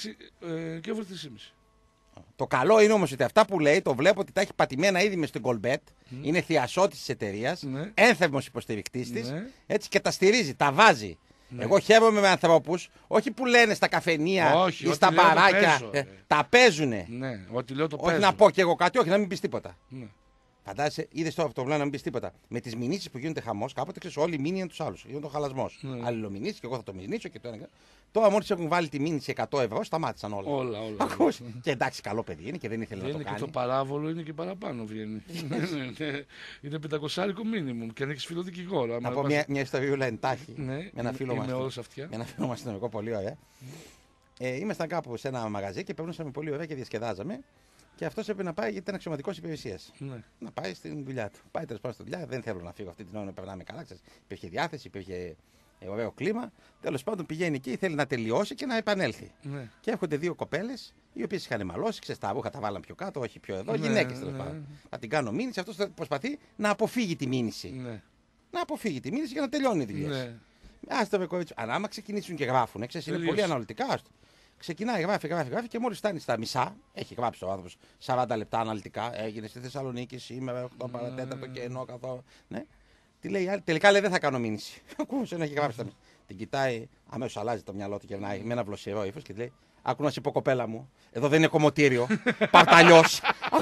3,5. Το καλό είναι όμως ότι αυτά που λέει το βλέπω ότι τα έχει πατημένα ήδη μες στην Colbet. Είναι θειασότης της εταιρείας. Ένθερμος υποστηρικτής της. Έτσι και τα στηρίζει, τα βάζει. Εγώ χαίρομαι με ανθρώπους, όχι που λένε στα καφενεία ή στα μπαράκια. Τα παίζουνε. Όχι να πω κι εγώ κάτι, όχι να μην πεις τίποτα. Φαντάζεσαι, είδε τώρα αυτό το πλάνο να μην πει τίποτα. Με τις μηνύσεις που γίνονται χαμός, κάποτε ξέρει όλοι μήνυαν τους άλλους. Γίνονται ο χαλασμός. Αλληλομηνύσεις και εγώ θα το μηνύσω και το ένα. Τώρα μόλις έχουν βάλει τη μήνυση 100 ευρώ, σταμάτησαν όλα. Όλα. Και εντάξει, καλό παιδί είναι και δεν ήθελε να το κάνει. Και το παράβολο είναι και παραπάνω βγαίνει. Είναι 500 μίνιμουμ και αν έχει φιλοδικηγόρο. Να πω μια ιστοριούλα εντάχει. Με ένα φίλο μας στην Αμερικό, πολύ ωραία. Ήμασταν κάπου σε ένα μαγαζί και περνούσαμε πολύ ωραία και διασκεδάζαμε. Και αυτό έπρεπε να πάει γιατί ήταν αξιωματικός υπηρεσίας. Να πάει στην δουλειά του. Πάει τέλος πάντων στη δουλειά, δεν θέλω να φύγω αυτή την ώρα να περνάμε καλά. Υπήρχε διάθεση, υπήρχε ωραίο κλίμα. Τέλος πάντων πηγαίνει εκεί, θέλει να τελειώσει και να επανέλθει. Και έρχονται δύο κοπέλες, οι οποίες είχαν μαλώσει, ξέρεις, τα ρούχα τα βάλαν πιο κάτω, όχι πιο εδώ. Γυναίκες τέλος πάντων. Θα την κάνω μήνυση, αυτό προσπαθεί να αποφύγει τη μήνυση. Να αποφύγει τη μήνυση για να τελειώνει η δουλειά. Άστα με κορίτσι. Αν άμα ξεκινήσουν και γράφουν, ξέρεις, είναι πολύ αναλυτικά. Ξεκινάει, γράφει και μόλις φτάνει στα μισά, έχει γράψει ο άνθρωπος 40 λεπτά αναλυτικά. Έγινε στη Θεσσαλονίκη σήμερα, 8 παρατέταρτο και ενώ καθόλου. Ναι. Τι λέει, τελικά λέει δεν θα κάνω μήνυση. Ακούσε να έχει γράψει τα μισά. Την κοιτάει, αμέσως αλλάζει το μυαλό του και με ένα βλοσιερό ύφος και τη λέει: άκου να σου πω, κοπέλα μου, εδώ δεν είναι κομμωτήριο. Πάρτα αλλιώς.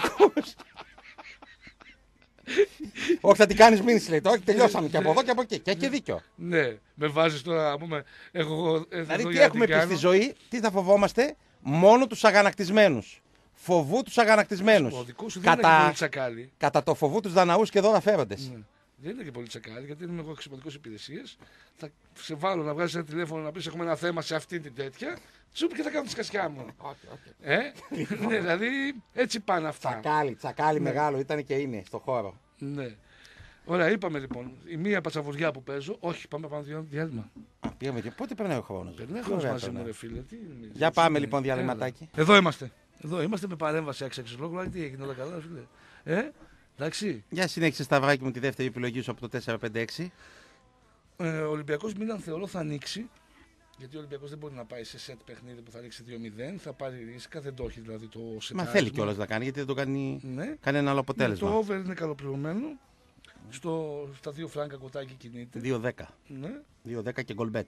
Όχι, θα την κάνεις μήνυση, λέει. Όχι, τελειώσαμε και από εδώ και από εκεί. Και έχει δίκιο. Ναι, με βάζεις τώρα να πούμε. Δηλαδή, τι έχουμε πει στη ζωή, τι θα φοβόμαστε, μόνο τους αγανακτισμένους. Φοβού τους αγανακτισμένους. Ο δικός σου δεν είναι και πολύ τσακάλι. Κατά το φοβού τους δαναούς και δώρα φέροντες. Δεν είναι και πολύ τσακάλι, γιατί είμαι εγώ αξιωματικός υπηρεσίας. Θα σε βάλω να βγάλεις ένα τηλέφωνο να πεις: έχουμε ένα θέμα σε αυτή την τέτοια. Τσουπ και θα κάνω τη σκασιά μου. Ναι, δηλαδή έτσι πάνε αυτά. Τσακάλι μεγάλο ήταν και είναι στο χώρο. Ναι. Ωραία, είπαμε λοιπόν. Η μία πατσαβουριά που παίζω. Όχι, πάμε διάλειμμα. Πήγαμε και πότε περνάει ο χρόνος. Περνάει ο χρόνος μαζί μου, ρε φίλε. Για πάμε λοιπόν διαλυματάκι. Εδώ είμαστε. Εδώ είμαστε με παρέμβαση αξιολόγου. Τι έγινε, όλα καλά, φίλε. Εντάξει. Για συνέχισε, Σταυράκι μου, τη δεύτερη επιλογή σου από το 4-5-6. Ο Ολυμπιακός Μίλαν θεωρώ θα ανοίξει. Γιατί ο Ολυμπιακός δεν μπορεί να πάει σε σετ παιχνίδι που θα ρίξει 2-0. Θα πάρει ρίσκα, δεν το έχει δηλαδή το σετ. Μα θέλει κιόλας να κάνει, γιατί δεν το κάνει κανένα άλλο αποτέλεσμα. Το over είναι καλοπληρωμένο. Στα 2 φράγκα κοτάκι κινείται. 2-10. Ναι. 2-10 και γκολμπέτ.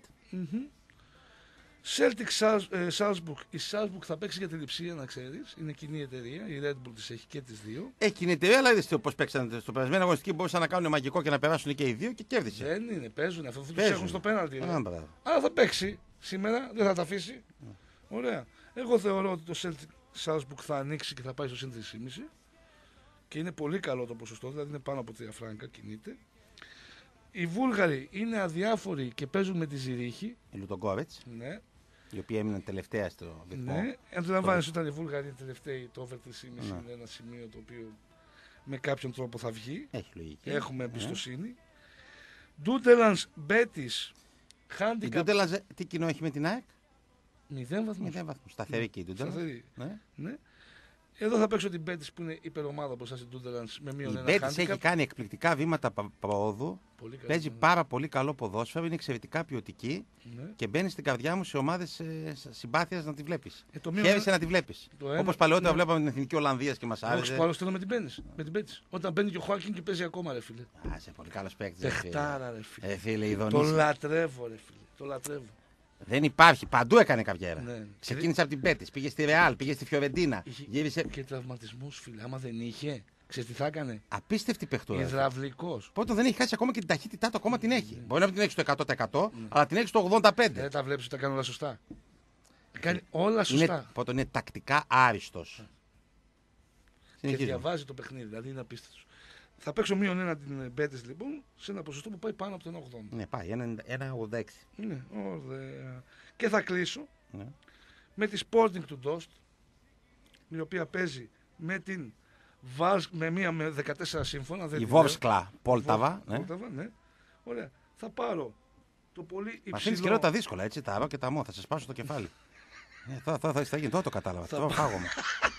Celtic Salzburg. Η Salzburg θα παίξει για τη λειψία, να ξέρεις. Είναι κοινή εταιρεία. Η Red Bull τις έχει και τις δύο. Έχει κοινή εταιρεία, αλλά είδες πώς παίξανε στο περασμένο αγωνιστική. Μπορούσαν να κάνουν μαγικό και να περάσουν και οι δύο και κέρδισε. Δεν είναι, παίζουν. Αυτό τους έχουν στο πέναλτι. Αλλά θα παίξει σήμερα, δεν θα τα αφήσει. Ωραία. Εγώ θεωρώ ότι το Celtic Salzburg θα ανοίξει και θα πάει στο συν 3,5. Και είναι πολύ καλό το ποσοστό, δηλαδή είναι πάνω από 3 φράγκα, κινείται. Οι Βούλγαροι είναι αδιάφοροι και παίζουν με τη Ζηρίχη. Η Λουτογκόρετς. Ναι. Η οποία έμεινε τελευταία στο βαθμό. Ναι, αντιλαμβάνεσαι όταν οι Βούλγαροι είναι τελευταίοι, το over 3,5 είναι ένα σημείο το οποίο με κάποιον τρόπο θα βγει. Έχει λογική. Έχουμε εμπιστοσύνη. Ντούντελανς Μπέτις. Η Ντούντελανς τι κοινό έχει με την ΑΕΚ? 0 βαθμούς. Σταθερή και η Ντούντελανς. Ναι. Εδώ θα παίξω την Μπέτις που είναι υπερομάδα μπροστά στην Ντούντελανς με μείον 1 handicap. Η Μπέτις έχει κάνει εκπληκτικά βήματα προόδου. Παίζει πάρα πολύ καλό ποδόσφαιρο, είναι εξαιρετικά ποιοτική και μπαίνει στην καρδιά μου σε ομάδες συμπάθειας να τη βλέπεις. Χαίρεσαι να τη βλέπεις. Όπως παλαιότερα βλέπαμε την Εθνική Ολλανδίας και μας άρεσε. Όχι, άλλο με την Μπέτις. Όταν μπαίνει και ο Χουάκιν και παίζει ακόμα, ρε φίλε. Είσαι πολύ καλός παίκτης. Τεχτάρα, ρε φίλε. Φίλε, το λατρεύω, ρε φίλε. Το λατρεύω. Δεν υπάρχει. Παντού έκανε καβιέρα. Ναι. Ξεκίνησε από την Πέτης, πήγε στη Ρεάλ, πήγε στη Φιωρεντίνα. Γύρισε. Και τραυματισμούς, φίλε. Άμα δεν είχε, ξέρεις τι θα έκανε. Απίστευτη παιχτούρα. Υδραυλικός. Πότε δεν έχει χάσει ακόμα και την ταχύτητά του, ακόμα την έχει. Μπορεί να μην την έχει στο 100%, αλλά την έχει στο 85%. Δεν τα βλέπεις ότι τα κάνει όλα σωστά. Κάνει όλα σωστά. Πότε είναι τακτικά άριστος. Και διαβάζει το παιχνίδι, δηλαδή είναι απίστευτος. Θα παίξω μείον ένα την Μπέτης λοιπόν σε ένα ποσοστό που πάει πάνω από το 1,80. Ναι, πάει 1,86. Ναι, ωραία. Και θα κλείσω με τη Sporting του Dost, η οποία παίζει με την με μία με 14 σύμφωνα. Η Βόρσκλα Πόλταβα. Ναι. Ωραία. Θα πάρω το πολύ υψηλό. Μα αφήνεις καιρό τα δύσκολα, έτσι, τα αβά και τα μó. Θα σε σπάσω το κεφάλι. Θα γίνει, τώρα το κατάλαβα. Τώρα φάγομαι.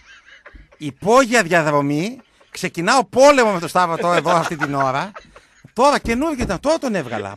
Υπόγεια διαδρομή. Ξεκινάω πόλεμο με το Σταύρο εδώ αυτή την ώρα. Τώρα καινούργιο ήταν, τώρα τον έβγαλα.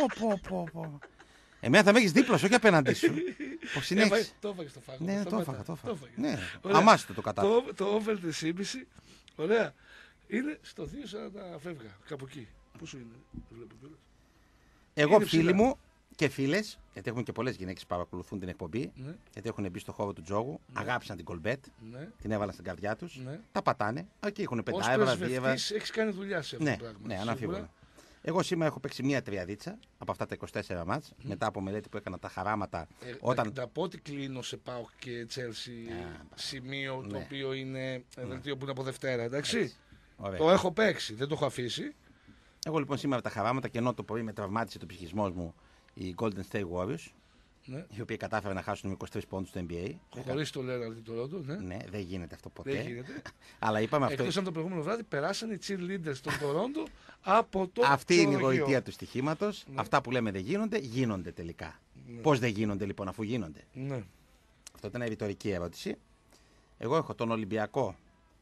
Πω. Εμένα θα με έχεις δίπλα σου, όχι απέναντί σου. Πώς συνέχισε. Το έφαγες το φάγο. Ναι, το έφαγα. Ναι, αμάσιτο το κατάλαβα. Το over τη σύμπηση, ωραία, είναι στο 2,40 φεύγα, κάπου εκεί. Πόσο είναι, βλέπω κιόλας. Εγώ φίλοι μου και φίλες, γιατί έχουμε και πολλές γυναίκες που παρακολουθούν την εκπομπή, γιατί έχουν μπει στο χώρο του τζόγου, αγάπησαν την κολμπέτ, την έβαλαν στην καρδιά τους, τα πατάνε, εκεί έχουν 5 ευρώ, 2 ευρώ. Έχεις κάνει δουλειά σε αυτό το πράγμα. Ναι, αναμφίβολα. Εγώ σήμερα έχω παίξει μία τριαδίτσα από αυτά τα 24 μάτς, μετά από μελέτη που έκανα τα χαράματα. Να πω ότι κλείνω σε ΠΑΟΚ και Τσέλσι σημείο το οποίο είναι δελτίο που είναι από Δευτέρα, εντάξει. Το έχω παίξει, δεν το έχω αφήσει. Εγώ λοιπόν σήμερα τα χαράματα και ενώ το πρωί με τραυμάτισε το ψυχισμό μου οι Golden State Warriors, οι οποίοι κατάφεραν να χάσουν με 23 πόντους στο NBA. Χωρίς το Λέοναρντ Τορόντο, ναι, δεν γίνεται αυτό ποτέ. Δεν γίνεται. Αλλά είπαμε αυτό. Εκτός αν το προηγούμενο βράδυ περάσαν οι cheerleaders στον Τορόντο από το. Αυτή είναι η γοητεία του στοιχήματος. Αυτά που λέμε δεν γίνονται, γίνονται τελικά. Πώς δεν γίνονται λοιπόν, αφού γίνονται. Αυτό ήταν η ρητορική ερώτηση. Εγώ έχω τον Ολυμπιακό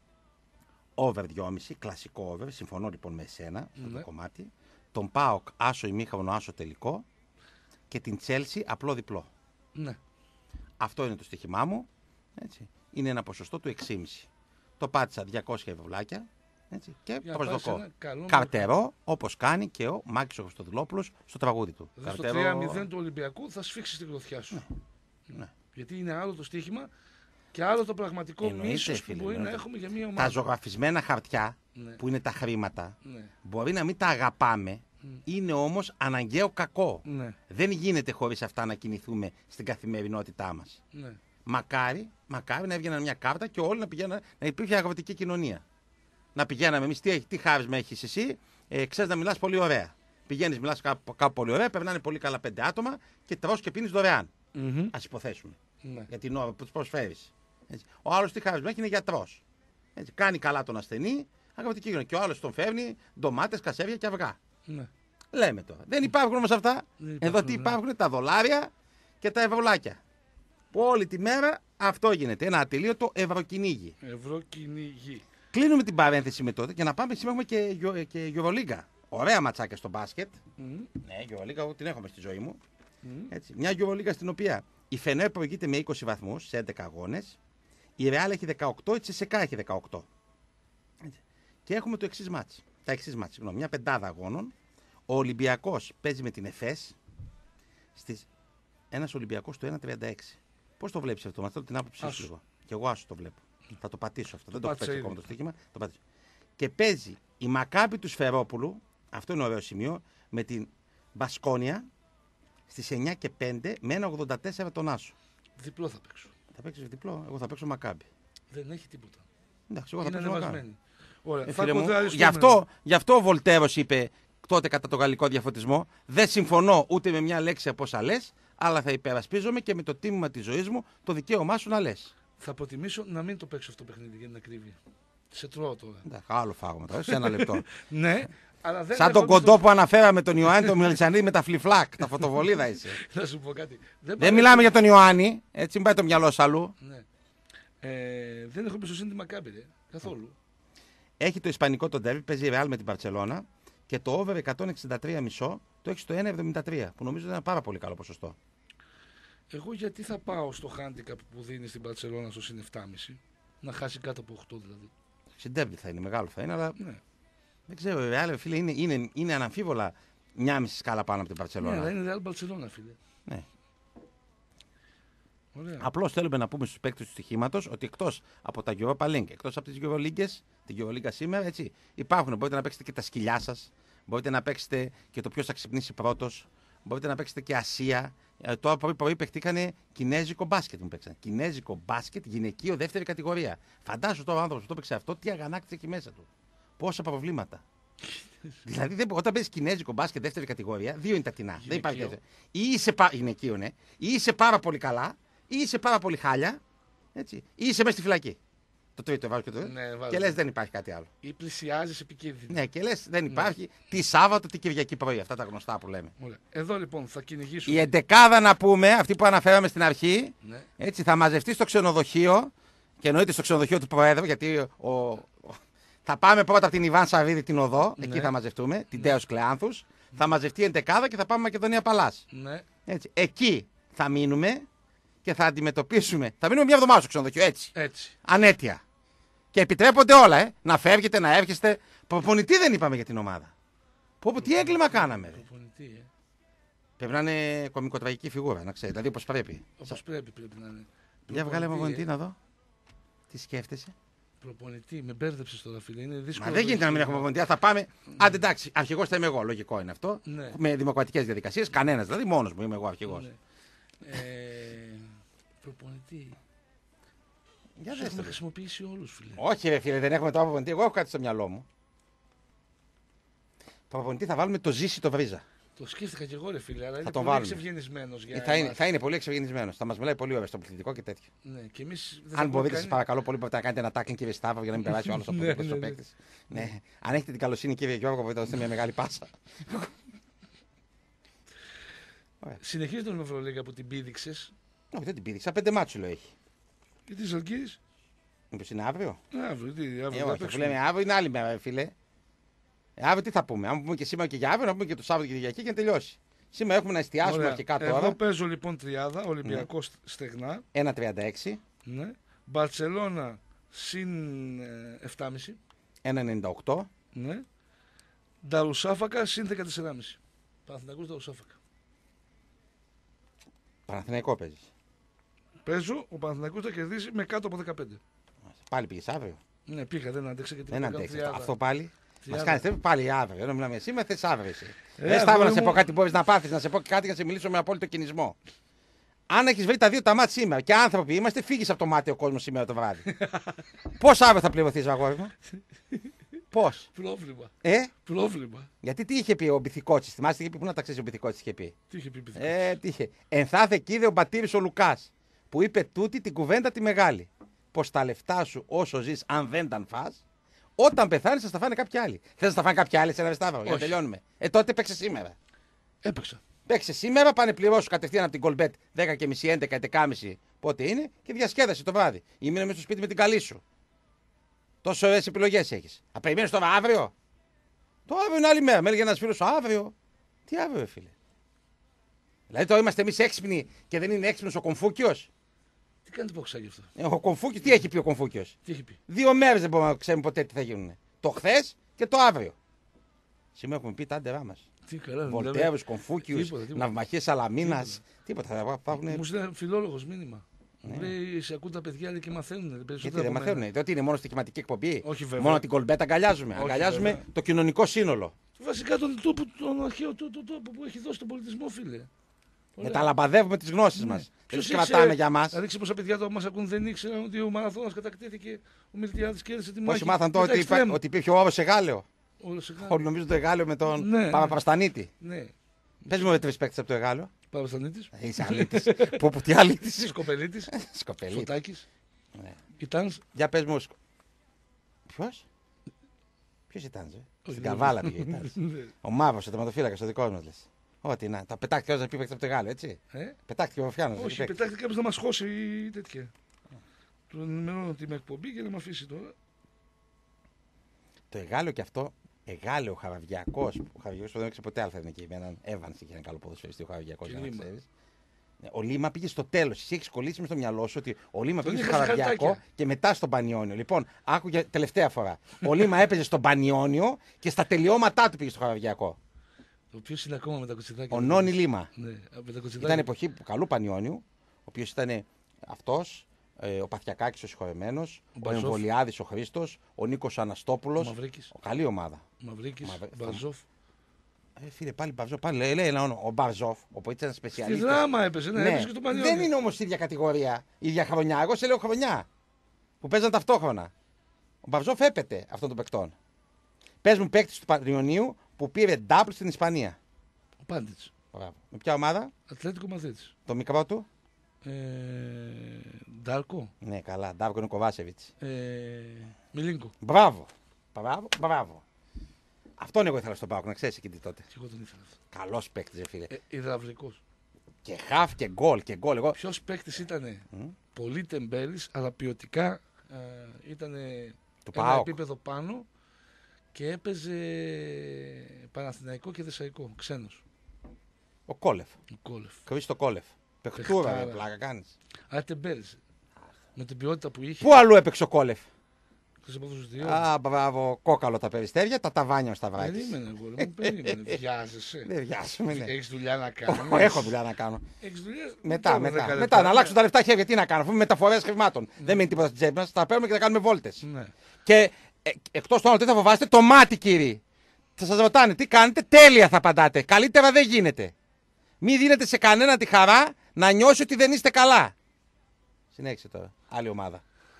over 2,5, κλασικό over. Συμφωνώ λοιπόν με εσένα αυτό το κομμάτι. Τον ΠΑΟΚ άσο ημίχρονο, άσο τελικό. Και την Chelsea απλό διπλό. Ναι. Αυτό είναι το στοίχημά μου. Έτσι. Είναι ένα ποσοστό του 6,5. Το πάτησα 200 ευρουλάκια. Έτσι. Και προσδοκώ. Καρτερό, όπως κάνει και ο Μάκης ο Χριστοδουλόπουλος στο τραγούδι του. Στο 3-0 του Ολυμπιακού θα σφίξει την γροθιά σου. Ναι. Γιατί είναι άλλο το στοίχημα και άλλο το πραγματικό μίσος που μπορεί να έχουμε για μια ομάδα. Τα ζωγραφισμένα χαρτιά που είναι τα χρήματα μπορεί να μην τα αγαπάμε. Είναι όμως αναγκαίο κακό. Δεν γίνεται χωρίς αυτά να κινηθούμε στην καθημερινότητά μας. Μακάρι να έβγαιναν μια κάρτα και όλοι να πηγαίνουν, να υπήρχε αγροτική κοινωνία. Να πηγαίναμε εμείς, τι χάρισμα έχεις εσύ, ξέρεις να μιλάς πολύ ωραία. Πηγαίνεις, μιλάς κάπου πολύ ωραία, περνάνε πολύ καλά 5 άτομα και τρως και πίνεις δωρεάν. Ας υποθέσουμε. Για την ώρα που τους προσφέρεις. Ο άλλος τι χάρισμα έχει, είναι γιατρός. Κάνει καλά τον ασθενή, αγροτική κοινωνία. Και ο άλλος τον φέρνει ντομάτες, κασέρια και αυγά. Λέμε τώρα. Δεν υπάρχουν όμως αυτά. Εδώ τι υπάρχουν, τα δολάρια και τα ευρωλάκια. Που όλη τη μέρα αυτό γίνεται. Ένα ατελείωτο ευρωκυνήγι. Κλείνουμε την παρένθεση με τότε και να πάμε σήμερα και Euroliga. Ωραία ματσάκια στο μπάσκετ. Ναι, Euroliga την έχουμε στη ζωή μου. Έτσι. Μια Euroliga στην οποία η Φενέρ προηγείται με 20 βαθμούς σε 11 αγώνες. Η Real έχει 18, η Τσεσεκά έχει 18. Έτσι. Και έχουμε το εξής μάτς. Τα εξής μάτς, μια πεντάδα αγώνων. Ο Ολυμπιακός παίζει με την ΕΦΕΣ. Ένας Ολυμπιακός το 1,36. Πώς το βλέπεις αυτό, θέλω την άποψή σου λίγο. Και εγώ άσου το βλέπω. Θα το πατήσω αυτό. Δεν το έχω παίξει ακόμα το στοίχημα. Το πατήσω. Και παίζει η Μακάμπι του Σφερόπουλου, αυτό είναι ωραίο σημείο, με την Μπασκόνια στις 9 και 5 με 1,84 τον άσο. Διπλό θα παίξω. Θα παίξεις διπλό, εγώ θα παίξω Μακάμπι. Δεν έχει τίποτα. Εντάξει, εγώ θα παίξω Μακάμπι. Γι' αυτό ο Βολτέρος είπε τότε κατά το γαλλικό διαφωτισμό, δεν συμφωνώ ούτε με μια λέξη από όσα λες, αλλά θα υπερασπίζομαι και με το τίμημα της ζωής μου το δικαίωμά σου να λες. Θα προτιμήσω να μην το παίξω αυτό το παιχνίδι για την ακρίβεια. Σε τρώω τώρα. Εντάξει, άλλο φάγουμε τώρα, σε ένα λεπτό. Ναι, αλλά δεν. Σαν τον κοντό που αναφέραμε τον Ιωάννη τον Μελισσανίδη με τα φλιφλάκ, τα φωτοβολίδα είσαι. Θα σου πω κάτι. Δεν μιλάμε για τον Ιωάννη, έτσι μην πάει το μυαλό σου αλλού. Ναι. Δεν έχω εμπιστοσύνη τη Μακάμπη, καθόλου. Έχει το ισπανικό τον ντέρμπι, παίζει η Real με την Μπαρτσελώνα. Και το over 163,5 το έχει στο 1,73 που νομίζω είναι ένα πάρα πολύ καλό ποσοστό. Εγώ γιατί θα πάω στο handicap που δίνει στην Μπαρτσελώνα στο συν 7,5 να χάσει κάτω από 8 δηλαδή. Συντέρβι θα είναι, μεγάλο θα είναι, αλλά δεν ξέρω, η Real φίλε είναι αναμφίβολα μια μισή σκάλα πάνω από την Μπαρτσελώνα. Ναι, αλλά είναι Real Μπαρτσελώνα φίλε. Ναι. Απλώς θέλουμε να πούμε στους παίκτες του στοιχήματος ότι εκτός από τα Europa League, εκτός από τις Euroligas, την Euroliga σήμερα, έτσι, υπάρχουν. Μπορείτε να παίξετε και τα σκυλιά σας, μπορείτε να παίξετε και το ποιος θα ξυπνήσει πρώτος, μπορείτε να παίξετε και Ασία. Τώρα πρωί παιχτήκανε κινέζικο μπάσκετ μου παίξαν. Κινέζικο μπάσκετ, γυναικείο, δεύτερη κατηγορία. Φαντάσου τώρα ο άνθρωπος που το έπαιξε αυτό, τι αγανάκτησε εκεί μέσα του. Πόσα προβλήματα. Δηλαδή, όταν παίζει κινέζικο μπάσκετ δεύτερη κατηγορία, δύο είναι τα τεινά. Δεν υπάρχει. Ή γυναικείο, ναι. Ή είσαι πάρα πολύ καλά, ή είσαι πάρα πολύ χάλια, έτσι. Ή είσαι μέσα στη φυλακή. Το τρίτο βάζω και το τρίτο. Και λες δεν υπάρχει κάτι άλλο. Ή πλησιάζεις επικίνδυνα. Ναι, και λες δεν υπάρχει. Τι Σάββατο, τι Κυριακή πρωί. Αυτά τα γνωστά που λέμε. Ωραία. Εδώ λοιπόν θα κυνηγήσουμε. Η εντεκάδα να πούμε, αυτή που αναφέραμε στην αρχή, έτσι, θα μαζευτεί στο ξενοδοχείο. Και εννοείται στο ξενοδοχείο του Προέδρου, γιατί θα πάμε πρώτα από την Ιβάν Σαββίδη την οδό, εκεί θα μαζευτούμε, την Τέος Κλεάνθους. Θα μαζευτεί η εντεκάδα και θα πάμε Μακεδονία Παλάς. Έτσι. Εκεί θα μείνουμε και θα αντιμετωπίσουμε. Θα μείνουμε μια εβδομάδα στο ξενοδοχείο, έτσι. Ανέτεια. Και επιτρέπονται όλα, να φεύγετε, να έρχεστε. Προπονητή δεν είπαμε για την ομάδα. Τι έγκλημα κάναμε. Πρέπει να είναι κωμικοτραγική φιγούρα, να ξέρει. Δηλαδή όπως πρέπει. Όπως πρέπει να είναι. Για βγάλε προπονητή να δω. Τι σκέφτεσαι. Προπονητή, με μπέρδεψε τώρα, φίλε. Είναι δύσκολο. Μα δεν γίνεται να μην έχουμε προπονητή. Θα πάμε. Άντε εντάξει, αρχηγός θα είμαι εγώ. Λογικό είναι αυτό. Ναι. Με δημοκρατικές διαδικασίες. Κανένας δηλαδή, μόνος μου είμαι εγώ αρχηγός. Ναι. Προπονητή. Για δεν έχουμε χρησιμοποιήσει όλους, φίλε. Όχι, ρε φίλε, δεν έχουμε τώρα προπονητή. Εγώ έχω κάτι στο μυαλό μου. Προπονητή θα βάλουμε το Ζήση το Βρίζα. Το σκέφτηκα και εγώ, ρε φίλε, αλλά θα είναι τον πολύ εξευγενισμένος. Θα είναι πολύ εξευγενισμένος. Θα μας μιλάει πολύ ωραία στο πληθυντικό και τέτοιο. Ναι, και εμείς αν μπορείτε, σας παρακαλώ πολύ, να κάνετε ένα τάκλινγκ, κύριε Σταύρο, για να μην περάσει ο άλλος από το παίκτη. Ναι. Αν έχετε την καλοσύνη, κύριε Γιώργο, μπορείτε να δώσετε μια μεγάλη πάσα. Συνεχίζει τον Ευρωλίγκα που την πήδηξες. Όχι, δεν την πήδηξα. 5 μάτσουλο έχει. Και τι Ζαλγκύρης. Μήπως είναι αύριο. Αύριο. Όχι, αφού λέμε αύριο είναι άλλη μέρα, φίλε. Αύριο τι θα πούμε. Αν πούμε και σήμερα και για αύριο, να πούμε και το Σάββατο και την Κυριακή και να τελειώσει. Σήμερα έχουμε να εστιάσουμε αρχικά τώρα. Εγώ παίζω λοιπόν τριάδα, Ολυμπιακός στεγνά. 1,36. Ναι. Μπαρτσελώνα συν 7,5. 1,98. Ναι. Νταρουσάφακα συν 14,5. Παναθηναϊκός Νταρουσάφακα. Παναθηναϊκό παίζεις. Παίζω, ο Παναθηναϊκός θα κερδίσει με κάτω από 15. Πάλι πήγες αύριο. Ναι, πήγα, δεν αντέξα και την Δεν αντέξα. Αυτό πάλι. Μας κάνεις πάλι αύριο. Όταν μιλάμε σήμερα, θες αύριο εσύ. Δεν στάβω να σε πω κάτι που μπορείς να πάθεις, να σε πω κάτι και να σε μιλήσω με απόλυτο κινησμό. Αν έχεις βρει τα δύο τα μάτια σήμερα και άνθρωποι είμαστε, φύγεις από το μάτι ο κόσμος σήμερα το βράδυ. Πώς αύριο θα πληρωθείς, αγόρι μου. Πώς. Πρόβλημα. Γιατί τι είχε πει ο Μπιθικότσης, θυμάστε τι είχε πει, πού να τα ξέρεις ο Μπιθικότσης είχε πει. Τι είχε πει ο Μπιθικότσης. Τι είχε. Ενθάθε κοίδε ο Μπατήρης ο Λουκάς, που είπε τούτη την κουβέντα τη μεγάλη. Πως τα λεφτά σου όσο ζεις, αν δεν τα φας, όταν πεθάνεις θα στα φάνε κάποιοι άλλοι. Θες να στα φάνε κάποιοι άλλοι σε ένα Σταύρο, για να τελειώνουμε. Τότε παίξε σήμερα. Έπαιξα. Παίξε σήμερα, πάνε πληρώσου κατευθείαν από την Κολμπέτ 10.30, 11, 11.30 πότε είναι και διασκέδασε το βράδυ. Ή μείνε μέσα στο σπίτι με την καλή σου. Τόσο ωραίες επιλογές έχεις. Θα περιμένεις τώρα αύριο. Το αύριο είναι άλλη μέρα. Με έλεγε ένας φίλος αύριο. Τι αύριο, φίλε. Δηλαδή τώρα είμαστε εμείς έξυπνοι και δεν είναι έξυπνος ο Κομφούκιος. Τι κάνει το γι' αυτό. Ο Κομφούκιος, τι έχει πει ο Κομφούκιος. Τι έχει πει. 2 μέρες δεν μπορούμε να ξέρουμε ποτέ τι θα γίνουν. Το χθες και το αύριο. Σήμερα έχουμε πει τα άντερά μας. Βολτέρους, Κομφούκιους, ναυμαχίες Σαλαμίνας. Τίποτα. Μου στείλε φιλόλογος μήνυμα. Μου λέει, σε ακούν τα παιδιά λέει, και μαθαίνουν. Γιατί δεν μαθαίνουν. Δεν είναι μόνο στοιχηματική εκπομπή. Όχι, βέβαια. Μόνο την Κολμπέτα αγκαλιάζουμε. Αγκαλιάζουμε το κοινωνικό σύνολο. Βασικά τον αρχαίο τόπο που έχει δώσει τον πολιτισμό, φίλε. Μεταλαμπαδεύουμε τις γνώσεις μας. Ποιος κρατάνε για μας. Θα δείξει πόσα παιδιά το μας ακούν δεν ήξεραν ότι ο Μαραθώνας κατακτήθηκε, ο Μιλτιάδης κέρδισε τη μάχη. Πόσοι μάθαν τώρα ότι υπήρχε ο Όρος Εγάλεο. Όλοι νομίζουν το Εγάλεο με τον Παπαπαστανίτη. Ναι. Πες μου τρεις παίκτες από το Εγάλεο. Παπαπαστανίτης. Είσαι αλήτης. Πω τι αλήτης. Σκοπελίτης. Φωτάκης. Ιτάνς. Για πες μου. Ποιος Ιτάνς, στην Καβάλα πήγε Ιτάνς. Ο Μαύρος, ο τερματοφύλακας, ο δικός μας λες. Ό,τι να. Τα πετάχτηκε όλος να πει παίκτες από το Εγάλεο, έτσι. Πετάχτηκε ο Ροφιάνος. Όχι, πετάχτηκε κάποιος να μας χώσει τέτοια. Του ενημερώνω την εκπομπή και να με αφήσει τώρα. Το Εγάλεο και αυτό. Εγάλεο ο Χαραβιακός. Ο Χαραβιακός δεν έξερε ποτέ άλλη εκεί. Με έναν Εύανς είχε ένα καλό ποδοσφαιριστή ο Χαραβιακός. Ο Λίμα πήγε στο τέλος. Εσύ έχεις κολλήσει με στο μυαλό σου ότι ο Λίμα πήγε στο Χαραβιακό και μετά στον Πανιόνιο. Λοιπόν, άκουγε τελευταία φορά. Ο Λίμα έπαιζε στον Πανιόνιο και στα τελειώματά του πήγε στο Χαραβιακό. Ο οποίος είναι ακόμα με τα κοτσιδάκια. Ο Νόνι Λίμα. Ναι, ήταν εποχή καλού Πανιόνιου, ο οποίος ήταν Αυτός, ο Παθιακάκης ο συγχωρεμένος, ο Εμβολιάδης ο Χρήστος, ο Νίκος Αναστόπουλος. Καλή ομάδα. Μαυρίκης, Μπαρζόφ. Φίλε, πάλι Μπαρζόφ. Πάλι λέει ένα όνομα. Ο Μπαρζόφ, ο ήταν σπεσιαλίστης. Στη Δράμα έπαιζε, ναι, έπαιζε και το Πανιόνιο. Δεν είναι όμως η ίδια κατηγορία, η ίδια χρονιά. Εγώ σε λέω χρονιά. Που παίζαν ταυτόχρονα. Ο Μπαρζόφ έπεται αυτών των παικτών. Πες μου παίκτης του Πανιωνίου που πήρε double στην Ισπανία. Ο Πάντιτς. Με ποια ομάδα? Ατλέτικο Μαδρίτης. Το μικρό του? Ντάρκο. Ναι, καλά. Ντάρκο είναι Κοβάσεβιτς. Μιλίνκο. Μπράβο. Μπράβο. Αυτόν εγώ ήθελα στον ΠΑΟΚ, να ξέρεις εκείνη τότε. Και εγώ τον ήθελα αυτό. Καλός παίκτης, φίλε. Υδραυλικός. Και χαφ και γκολ. Εγώ... Ποιος παίκτης ήτανε? Πολύ τεμπέλης, αλλά ποιοτικά ήταν ένα επίπεδο πάνω και έπαιζε Παναθηναϊκό και Δεσσαϊκό, ξένος. Ο Κόλεφ. Χρήστο Κόλεφ. Παιχτούρα, πλάκα κάνεις. Αλλά τεμπέλης. Με την ποιότητα που είχε. Πού αλλού έπαιξε ο Κόλεφ? Μπράβο, κόκαλο τα περιστέρια, τα ταβάνια ο Σταυράκης. Περίμενε, βιάζεσαι. Δεν βιάζομαι, ναι. Έχεις δουλειά να κάνεις. Έχω δουλειά να κάνω. Έχεις δουλειά. Μετά, να αλλάξουν τα λεφτά χέρια, τι να κάνω, αφού μεταφορές χρημάτων. Δεν μείνει τίποτα στην τσέπη μας, τα παίρνουμε και θα κάνουμε βόλτες. Και εκτός των άλλων, τι θα φοβάστε, το μάτι, κύριοι. Θα σας ρωτάνε, τι κάνετε, τέλεια θα απαντάτε. Καλύτερα δεν γίνεται. Μην δίνετε σε κανένα τη χαρά να νιώσει ότι δεν είστε καλά. Συνέχισε τώρα. Άλλη ομάδα.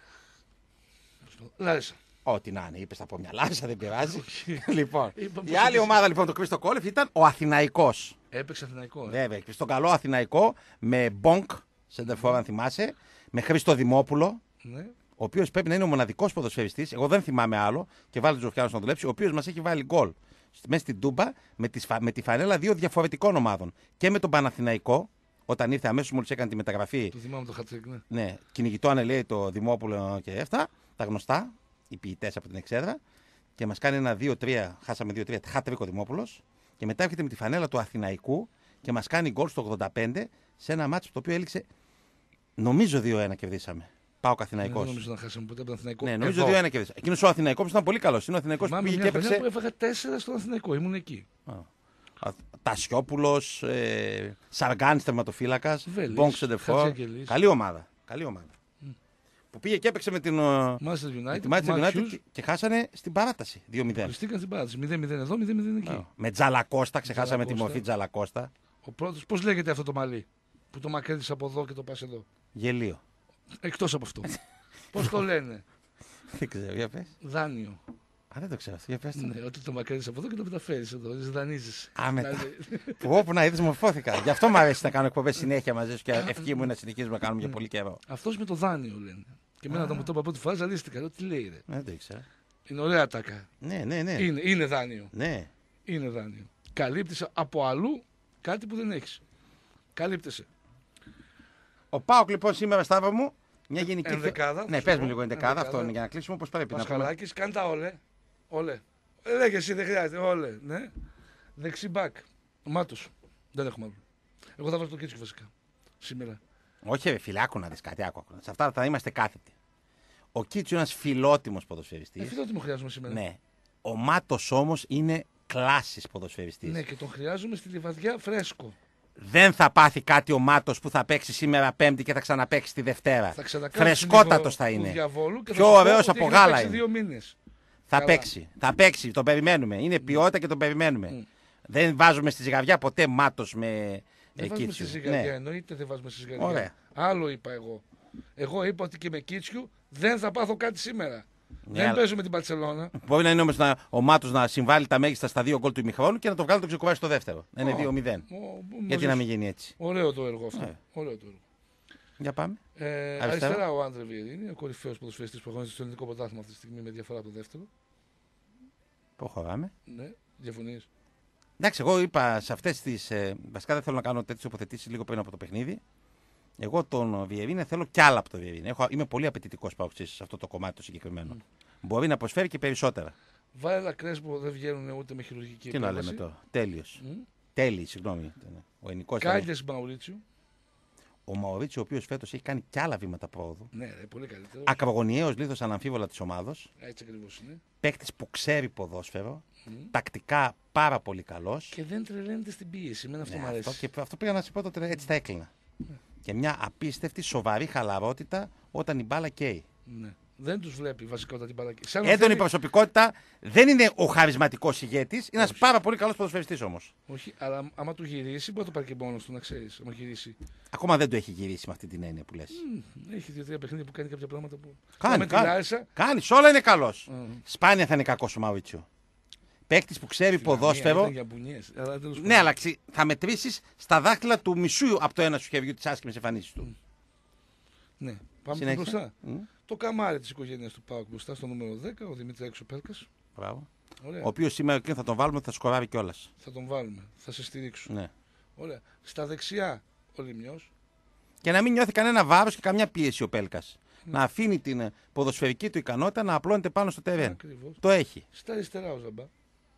Λάρισα. Ό,τι να είναι, είπες από μια Λάρισα, δεν πειράζει. Λοιπόν, η άλλη ομάδα λοιπόν του Χρήστο Κόλεφ ήταν ο Αθηναϊκός. Έπαιξε Αθηναϊκό. Βέβαια, στον καλό Αθηναϊκό με Μπονκ, σεντερφόρ αν θυμάσαι, με Χρήστο Δημόπουλο. Ναι. Ο οποίος πρέπει να είναι ο μοναδικός ποδοσφαιριστής, εγώ δεν θυμάμαι άλλο, και βάλει τον Ζωφιάνο να δουλέψει, ο οποίος μας έχει βάλει γκολ μέσα στην Τούμπα με τη φανέλα δύο διαφορετικών ομάδων. Και με τον Παναθηναϊκό, όταν ήρθε αμέσως μόλις έκανε τη μεταγραφή. Το θυμάμαι το χατσέκ, ναι. Ναι, κυνηγητό λέει το Δημόπουλο και αυτά, τα γνωστά, οι ποιητές από την Εξέδρα. Και μας κάνει ένα 2-3, χάσαμε 2-3, χατρίκο ο Δημόπουλος. Και μετά έρχεται με τη φανέλα του Αθηναϊκού και μας κάνει γκολ στο 85 σε ένα μάτσο το οποίο έληξε, νομίζω 2-1 κερδίσαμε. Πάω Αθηναϊκός. Δεν νομίζω να χάσαμε ποτέ από τον Αθηναϊκό. Ναι, νομίζω 2-1 κερδίσαμε. Εκείνος ο Αθηναϊκός ήταν πολύ καλός. Είναι ο Αθηναϊκός που πήγε και έπαιξε. Που έφαγα 4 στον Αθηναϊκό, ήμουν εκεί. Τασιόπουλος, Σαργάνης τερματοφύλακας, Μπονκ σεντερφόρ. Καλή ομάδα. Που πήγε και έπαιξε με την Manchester United και χάσανε στην παράταση 2-0. Χριστήκαν στην παράταση. 0-0 εδώ, 0-0 εκεί. Με Τζαλακώστα, ξεχάσαμε τη μορφή Τζαλακώστα. Ο πρώτος, πώς λέγεται αυτό το μαλλί που το μακρύνεις από εδώ και το πας εδώ? Γελίο. Εκτός από αυτό. Πώς το λένε? Δεν ξέρω, για πες. Δάνειο. Α, δεν το ξέρω αυτό, για πες. Ναι, ότι το μακρύνεις από εδώ και το μεταφέρεις εδώ, δανείζεις. Α, μετά. Που όπου να είδες μορφώθηκα. Γι' αυτό μου αρέσει να κάνω εκπομπές συνέχεια μαζί σου και ευχή μου είναι να συνεχίζουμε να κάνουμε για πολύ καιρό. Αυτός με το δάνειο λένε. Και εμένα όταν μου το είπα πρώτη φορά ζαλίστηκα. Τι λέει, ρε. Δεν το ήξερα. Είναι ωραία τάκα. Ναι. Είναι δάνειο. Ναι. Είναι δάνειο. Καλύπτεσαι από αλλού κάτι που δεν έχεις. Καλύπτεσαι. Ο ΠΑΟΚ λοιπόν σήμερα, Σταύρο μου, μια γενική. Ενδεκάδα. Ναι, πες μου λίγο ενδεκάδα, αυτό είναι για να κλείσουμε όπως πρέπει. Πασχαλάκης, κάνει τα όλε. Λέγε εσύ, δεν χρειάζεται. Όλε. Ναι. Δεξί μπακ. Ο Μάτος. Δεν έχουμε άλλο. Εγώ θα βάλω το Κίτσιο βασικά. Σήμερα. Όχι, ρε φίλε, άκου να δεις κάτι. Σε αυτά θα είμαστε κάθετοι. Ο Κίτσιο είναι ένας φιλότιμος ποδοσφαιριστής. Φιλότιμο χρειάζομαι σήμερα. Ναι. Ο Μάτος όμως είναι κλάσης ποδοσφαιριστής. Ναι, και τον χρειάζομαι στη Λιβαδιά φρέσκο. Δεν θα πάθει κάτι ο Μάτος που θα παίξει σήμερα Πέμπτη και θα ξαναπαίξει τη Δευτέρα. Φρεσκότατος θα είναι. Πιο ωραίος από γάλα είναι. Θα παίξει, τον περιμένουμε. Είναι ποιότητα και τον περιμένουμε. Δεν βάζουμε στη ζυγαριά ποτέ Μάτος με. Δεν βάζουμε στη ζυγαριά, εννοείται δεν βάζουμε στη ζυγαριά. Ωραία. Άλλο είπα εγώ. Εγώ είπα ότι και με Κίτσιου δεν θα πάθω κάτι σήμερα. Δεν παίζουμε την Μπαρσελόνα. Μπορεί να είναι όμως ο Μάτος να συμβάλλει τα μέγιστα στα 2 γκολ του ημιχρόνου και να το βγάλει το ξεκουράσει στο δεύτερο. Να είναι 2-0. Γιατί να μην γίνει έτσι. Ωραίο το έργο αυτό. Ωραίο το έργο. Για πάμε. Αριστερά ο Άντρε Βιερίνη είναι ο κορυφαίος ποδοσφαιριστής που αγωνίζεται στο ελληνικό πρωτάθλημα αυτή τη στιγμή με διαφορά από το δεύτερο. Προχωράμε. Ναι, διαφωνείς? Εντάξει, εγώ είπα σε αυτές τις. Βασικά δεν θέλω να κάνω τέτοιες τοποθετήσεις λίγο πριν από το παιχνίδι. Εγώ τον Βιερίνη θέλω κι άλλα από τον Βιερίνη. Είμαι πολύ απαιτητικός παοξής σε αυτό το κομμάτι το συγκεκριμένο. Μπορεί να προσφέρει και περισσότερα. Βάλε Κρέσπο, δεν βγαίνουν ούτε με χειρουργική επέμβαση. Τι να λέμε τώρα. Τέλειος. Τέλειος, συγγνώμη. Ο ελληνικός. Κάλιες Μαουρίτσιου. Ο Μαουρίτσιου, ο οποίος φέτος έχει κάνει κι άλλα βήματα πρόοδου. Ναι, πολύ καλύτερο. Ακρογωνιαίος λίθος αναμφίβολα της ομάδος. Έτσι ακριβώς είναι. Παίκτης που ξέρει ποδόσφαιρο. Τακτικά πάρα πολύ καλός. Και δεν τρελαίνεται στην πίεση. Εμένα αυτό μου αρέσει. Και αυτό πήγα να σου πω τότε, έτσι τα έκλεινα. και μια απίστευτη σοβαρή χαλαρότητα όταν η μπάλα καίει. Ναι. Δεν τους βλέπει βασικά όταν την μπάλα καίει. Έντονη προσωπικότητα, δεν είναι ο χαρισματικός ηγέτης, είναι ένας πάρα πολύ καλός ποδοσφαιριστής όμως. Όχι, αλλά άμα του γυρίσει, μπορεί να το πάρει και μόνος του, να ξέρεις. Γυρίσει. Ακόμα δεν το έχει γυρίσει με αυτή την έννοια που λες. Έχει 2-3 παιχνίδια που κάνει κάποια πράγματα που. Κάνει, όλα είναι καλός. Σπάνια θα είναι κακός ο Μαουρίτσιο. Παίκτης που ξέρει ποδόσφαιρο. Ναι, αλλά θα μετρήσεις στα δάχτυλα του μισού από το ένα σου χεριού τις άσχημες εμφανίσεις του. Ναι, πάμε μπροστά. Το καμάρι της οικογένειας του ΠΑΟΚ μπροστά στο νούμερο 10, ο Δημήτρη Πέλκας. Μπράβο. Ο οποίος σήμερα και θα τον βάλουμε, θα σκοράρει κιόλας. Θα τον βάλουμε, θα σε στηρίξω. Ναι. Ωραία. Στα δεξιά ο Λιμιός. Και να μην νιώθει κανένα βάρος και καμιά πίεση ο Πέλκας. Να αφήνει την ποδοσφαιρική του ικανότητα να απλώνεται πάνω στο τερέν. Το έχει. Στα αριστερά ο Ζαμπά.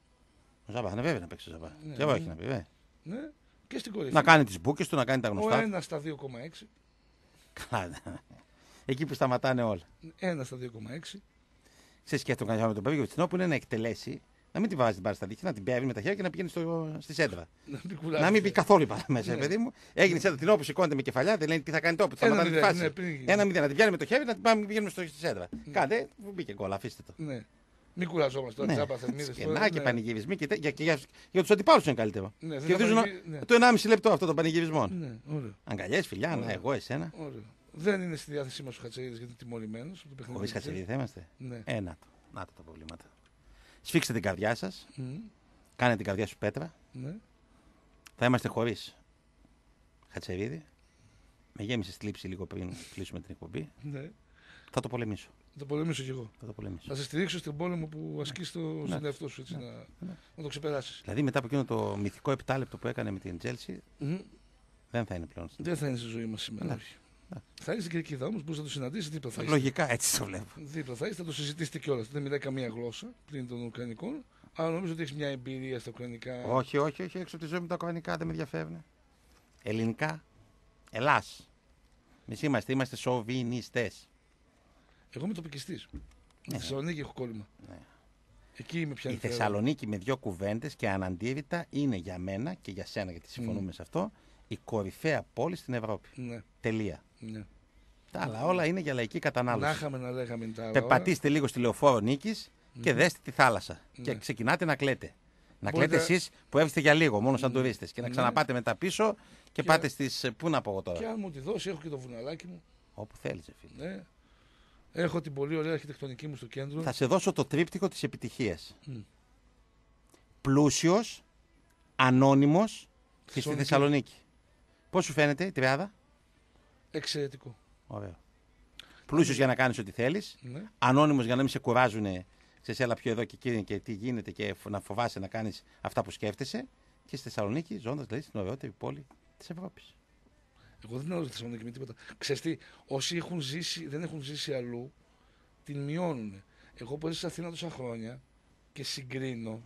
Ο Ζαμπά, ναι, βέβαια να παίξει ο Ζαμπά. Και εγώ έχει να πει, βέβαια. Ναι. Και στην κορυφή. Να κάνει τις μπούκες του, να κάνει τα γνωστά. Ο 1 στα 2,6. Καλά. Εκεί που σταματάνε όλα. 1 στα 2,6. Σε σκέφτομαι κανένα με τον Παπαγιώτη που είναι να εκτελέσει, να μην την βάζει την μπάλα στα δίχτυα, να την παίρνει με τα χέρια και να πηγαίνει στη σέντρα. Να μην μπει καθόλου πάρα μέσα, παιδί μου. Έγινε σέντρα την όπου σηκώνεται με κεφαλιά, δεν λένε τι θα κάνει τόπο. Θα ματάνε τη φάση. 1-0, να την πιάνει με το χέρι, να την πάμε πηγαίνουμε στη σέντρα. Κάντε, μπήκε γκολ, αφήστε το. Μην κουραζόμαστε τώρα, τζάμπα θερμίδες. Σκενά και πανηγυρισμοί και για τους αντιπάλους είναι καλύτερο. Κερδίζουν το 1,5 λεπτό αυτό των πανηγυρισμών. Αγκαλιές, φιλιά, να εγώ, εσένα. Δεν είναι στη διάθεσή μας ο Χατσερίδης γιατί είναι τιμωρημένος. Χωρίς Χατσερίδη θα είμαστε. Ναι. Να τα προβλήματα. Σφίξτε την καρδιά σας. Κάνε την καρδιά σου πέτρα. Ναι. Θα είμαστε χωρίς Χατσερίδη. Με γέμισε θλίψη λίγο πριν κλείσουμε την εκπομπή. Ναι. Θα το πολεμήσω. Θα το πολεμήσω κι εγώ. Θα σε στηρίξω στην πόλεμο που ασκείς στον εαυτό σου, έτσι, να το ξεπεράσεις. Δηλαδή μετά από εκείνο το μυθικό 7 λεπτό που έκανε με την Τζέλσι, δεν θα είναι πλέον. Δεν θα είναι στη ζωή μας σήμερα. Όχι. Θα είσαι στην Κερκίδα όμως, μπορείς να το συναντήσεις δίπλα. Λογικά έτσι το βλέπω. Δίπλα θα είσαι, θα το συζητήσετε κιόλας. Δεν μιλάει καμία γλώσσα πλην των Ουκρανικών, αλλά νομίζω ότι έχεις μια εμπειρία στα Ουκρανικά. Όχι, έξω από τη ζωή μου τα Ουκρανικά δεν με ενδιαφέρουν. Ελληνικά, Ελλάς. Εμείς είμαστε σοβινιστές. Εγώ είμαι τοπικιστής. Στη Θεσσαλονίκη έχω κόλλημα. Ναι. Εκεί είμαι πια. Η Θεσσαλονίκη με 2 κουβέντες και αναντήρητα είναι για μένα και για σένα, γιατί συμφωνούμε σε αυτό, η κορυφαία πόλη στην Ευρώπη. Ναι. Τελεία. Ναι. Τα άλλα όλα είναι για λαϊκή κατανάλωση. Να είχαμε να λέγαμε τα άλλα. Πεπατήστε λίγο στη Λεωφόρο Νίκης και δέστε τη θάλασσα. Και ξεκινάτε να κλαίτε. Να κλαίτε εσείς που έρθετε για λίγο, μόνο σαν τουρίστες. Και να ξαναπάτε μετά πίσω και πάτε στις. Πού να πω εγώ τώρα. Και αν μου τη δώσει, έχω και το βουναλάκι μου. Όπου θέλεις, φίλε. Ναι. Έχω την πολύ ωραία αρχιτεκτονική μου στο κέντρο. Θα σε δώσω το τρίπτυχο της επιτυχίας. Πλούσιος, ανώνυμος και στη Θεσσαλονίκη. Πώς σου φαίνεται η τριάδα? Εξαιρετικό. Ωραίο. Πλούσιος για να κάνεις ό,τι θέλεις. Ναι. Ανώνυμος για να μην σε κουράζουν. Ξέρεις, έλα πιο εδώ και εκεί και τι γίνεται και να φοβάσαι να κάνεις αυτά που σκέφτεσαι. Και στη Θεσσαλονίκη, ζώντας δηλαδή στην ωραιότερη πόλη της Ευρώπης. Εγώ δεν γνωρίζω τη Θεσσαλονίκη με τίποτα. Ξέρεις τι, όσοι δεν έχουν ζήσει αλλού, την μειώνουν. Εγώ που έζησα στην Αθήνα τόσα χρόνια και συγκρίνω,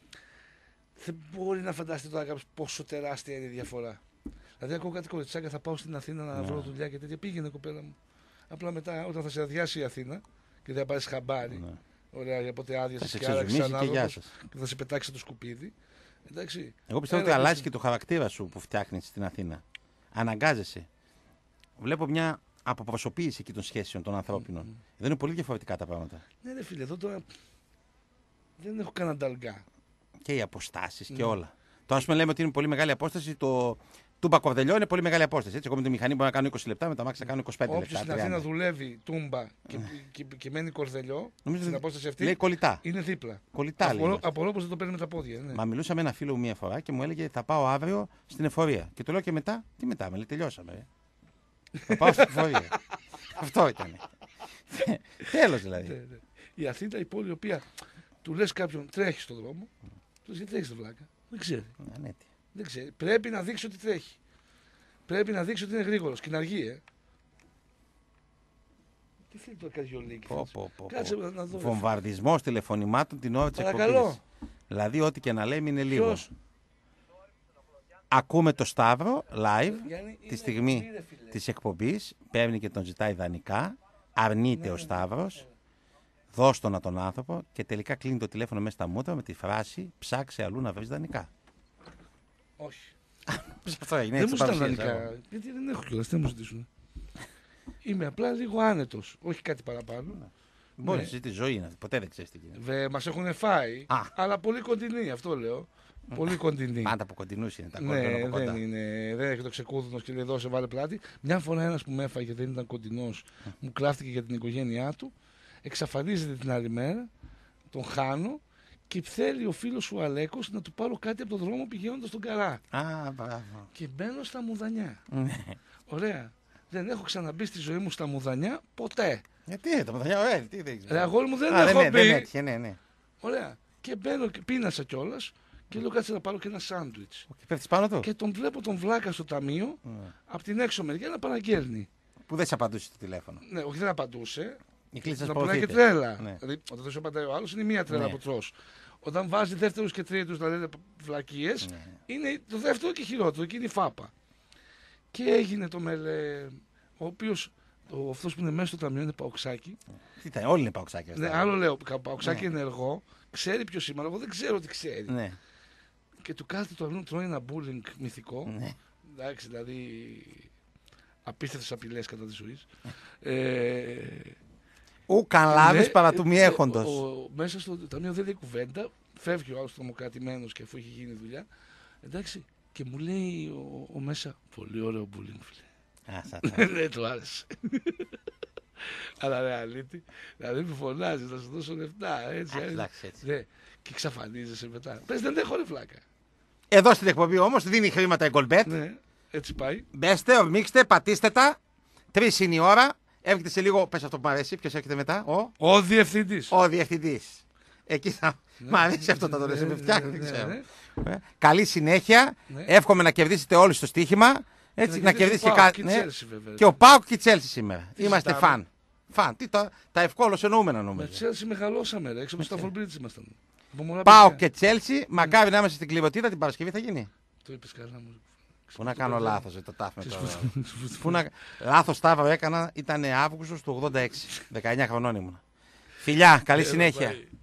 δεν μπορεί να φανταστεί τώρα κάποιος πόσο τεράστια είναι η διαφορά. Δηλαδή, ακούω κάτι κοριτσάκια, θα πάω στην Αθήνα να βρω δουλειά και τέτοια. Πήγαινε κοπέλα μου. Απλά μετά, όταν θα σε αδειάσει η Αθήνα και δεν θα πάρει χαμπάρι, ωραία, για πότε άδειασε και άλλαξε ανάδοχος και θα σε πετάξει το σκουπίδι. Εντάξει. Εγώ πιστεύω ότι αλλάζει και το χαρακτήρα σου που φτιάχνεις στην Αθήνα. Αναγκάζεσαι. Βλέπω μια αποπροσωποποίηση εκεί των σχέσεων των ανθρώπινων. Δεν είναι πολύ διαφορετικά τα πράγματα. Ναι, ρε φίλε, εδώ τώρα δεν έχω κανένα νταλγκά. Και οι αποστάσεις και όλα. Τώρα, ας πούμε, λέμε ότι είναι πολύ μεγάλη απόσταση. Το Τούμπα Κορδελιό είναι πολύ μεγάλη απόσταση. Έτσι. Εγώ με τη μηχανή μπορώ να κάνω 20 λεπτά, με τα μάξι θα κάνω 25 λεπτά. Όποιος στην Αθήνα δουλεύει Τούμπα και μένει Κορδελιό, στην απόσταση αυτή. Λέει κολλητά. Είναι δίπλα. Κολλητά. Απορώ πως δεν το παίρνει με τα πόδια. Ναι. Μα μιλούσα με ένα φίλο μου μία φορά και μου έλεγε θα πάω αύριο στην εφορία. Και του λέω και μετά, τι μετά, με λέει τελειώσαμε. Θα πάω στην εφορία. Αυτό ήταν. Τέλος δηλαδή. Η Αθήνα, η πόλη η οποία του λες κάποιον τρέχει στον δρόμο, του λες γιατί τρέχει στον βλάκα. Δεν ξέρει. Δεν ξέρει. Πρέπει να δείξει ότι τρέχει. Πρέπει να δείξει ότι είναι γρήγορος και να αργεί. Τι θέλει το καριολίκι. Κάτσε να δω. Βομβαρδισμός τηλεφωνημάτων την ώρα της εκπομπής. Δηλαδή, ό,τι και να λέμε είναι λίγο. Ποιος? Ακούμε το Σταύρο live τη στιγμή της εκπομπής. Παίρνει και τον ζητάει ιδανικά. Αρνείται ο Σταύρος. Δώσ' τον τον άνθρωπο και τελικά κλείνει το τηλέφωνο μέσα στα μούτρα με τη φράση «Ψάξε αλλού να βρεις δανεικά». Όχι. Αυτό έγινε. Δεν μου ζητάνε δανεικά. Γιατί δεν έχω κιόλας, δεν μου ζητήσουν. Είμαι απλά λίγο άνετος. Όχι κάτι παραπάνω. Μπορεί να ζητήσει ζωή είναι. Ποτέ δεν ξέρει τι γίνεται. Μας έχουν φάει. Αλλά πολύ κοντινή, αυτό λέω. Πολύ κοντινή. Πάντα από κοντινού είναι τα κοντά. Δεν έχει το ξεκούδουνο και λέει εδώ σε βάλε πλάτη. Μια φορά ένας που με έφαγε δεν ήταν κοντινός, μου κλάφτηκε για την οικογένειά του. Εξαφανίζεται την άλλη μέρα. Τον χάνω. Και θέλει ο φίλος ο Αλέκος να του πάρω κάτι από τον δρόμο πηγαίνοντας στον Καρά. Μπράβο. Και μπαίνω στα μουδανιά. Ωραία. Δεν έχω ξαναμπεί στη ζωή μου στα μουδανιά ποτέ. Γιατί τα μουδανιά, ωραία, τι δεν έχεις. Αγόρι μου δεν έχω μπει. Δεν έτυχε, ναι. Ωραία. Και μπαίνω και πίνασα κιόλας και λέω κάτσε να πάρω και ένα σάντουιτς. Και πέφτεις πάνω του. Και τον βλέπω τον βλάκα στο ταμείο από την έξω μεριά να παραγγέλνει. Που δεν σε απαντούσε το τηλέφωνο. Ναι, όχι δεν απαντούσε. Να πουλάει και τρέλα. Ναι. Δηλαδή, όταν δεν σου απαντάει ο άλλος είναι μία τρέλα που τρως. Όταν βάζει δεύτερους και τρίτους να λένε βλακίες, είναι το δεύτερο και χειρότερο, και είναι η φάπα. Και έγινε το μελέ, ο οποίος, αυτός που είναι μέσα στο ταμείο είναι Παοξάκι. Όλοι είναι Παοξάκι. Ναι, άλλο λέω, Παοξάκι ενεργό, ξέρει ποιος είμαι, αλλά εγώ δεν ξέρω τι ξέρει. Ναι. Και του κάθεται το αλλού, τρώει ένα bullying μυθικό. Ναι. Εντάξει, δηλαδή, απίστευτες απειλές κατά της ζωής. Ου καλάβεις παρά του μη έχοντος. Μέσα στο ταμείο δεν λέει κουβέντα. Φεύγει ο άλλος τρομοκρατημένος και αφού έχει γίνει δουλειά. Εντάξει, και μου λέει ο μέσα, πολύ ωραίο bullying, φίλε. Δεν του άρεσε. Αλλά ρε αλήτη, δηλαδή με φωνάζεις, θα σου δώσω λεφτά, έτσι. Και εξαφανίζεσαι μετά. Πες δεν έχω ρε φλάκα. Εδώ στην εκπομπή όμως δίνει χρήματα η Goldbet. Ναι, έτσι πάει. Μπέστε, ορμήξτε, πατήστε τα. 3 είναι η ώρα. Έρχεται σε λίγο, πες αυτό που μου αρέσει. Ποιος έρχεται μετά, ο διευθυντής. Ο διευθυντής. Εκεί θα. Μ' αρέσει αυτό το λες, με φτιάχνει, δεν ξέρω. Καλή συνέχεια. Εύχομαι να κερδίσετε όλοι στο στοίχημα. Έτσι, να κερδίσει και κάτι. Και ο Πάοκ και η Τσέλσι σήμερα. Είμαστε φαν. Τι τα ευκόλως εννοούμενα νομίζω. Με Τσέλσι μεγαλώσαμε, έξω από τα Stafford Bridge ήμασταν. Πάοκ και Τσέλσι, μακάρι να είμαστε στην κλειβωτίδα την Παρασκευή θα γίνει. Το είπες καλά μου. Πού να κάνω λάθος, το τάφμε τώρα. Λάθος Σταύρο έκανα, ήταν Αύγουστος του 86. 19 χρονών ήμουν. Φιλιά, καλή συνέχεια.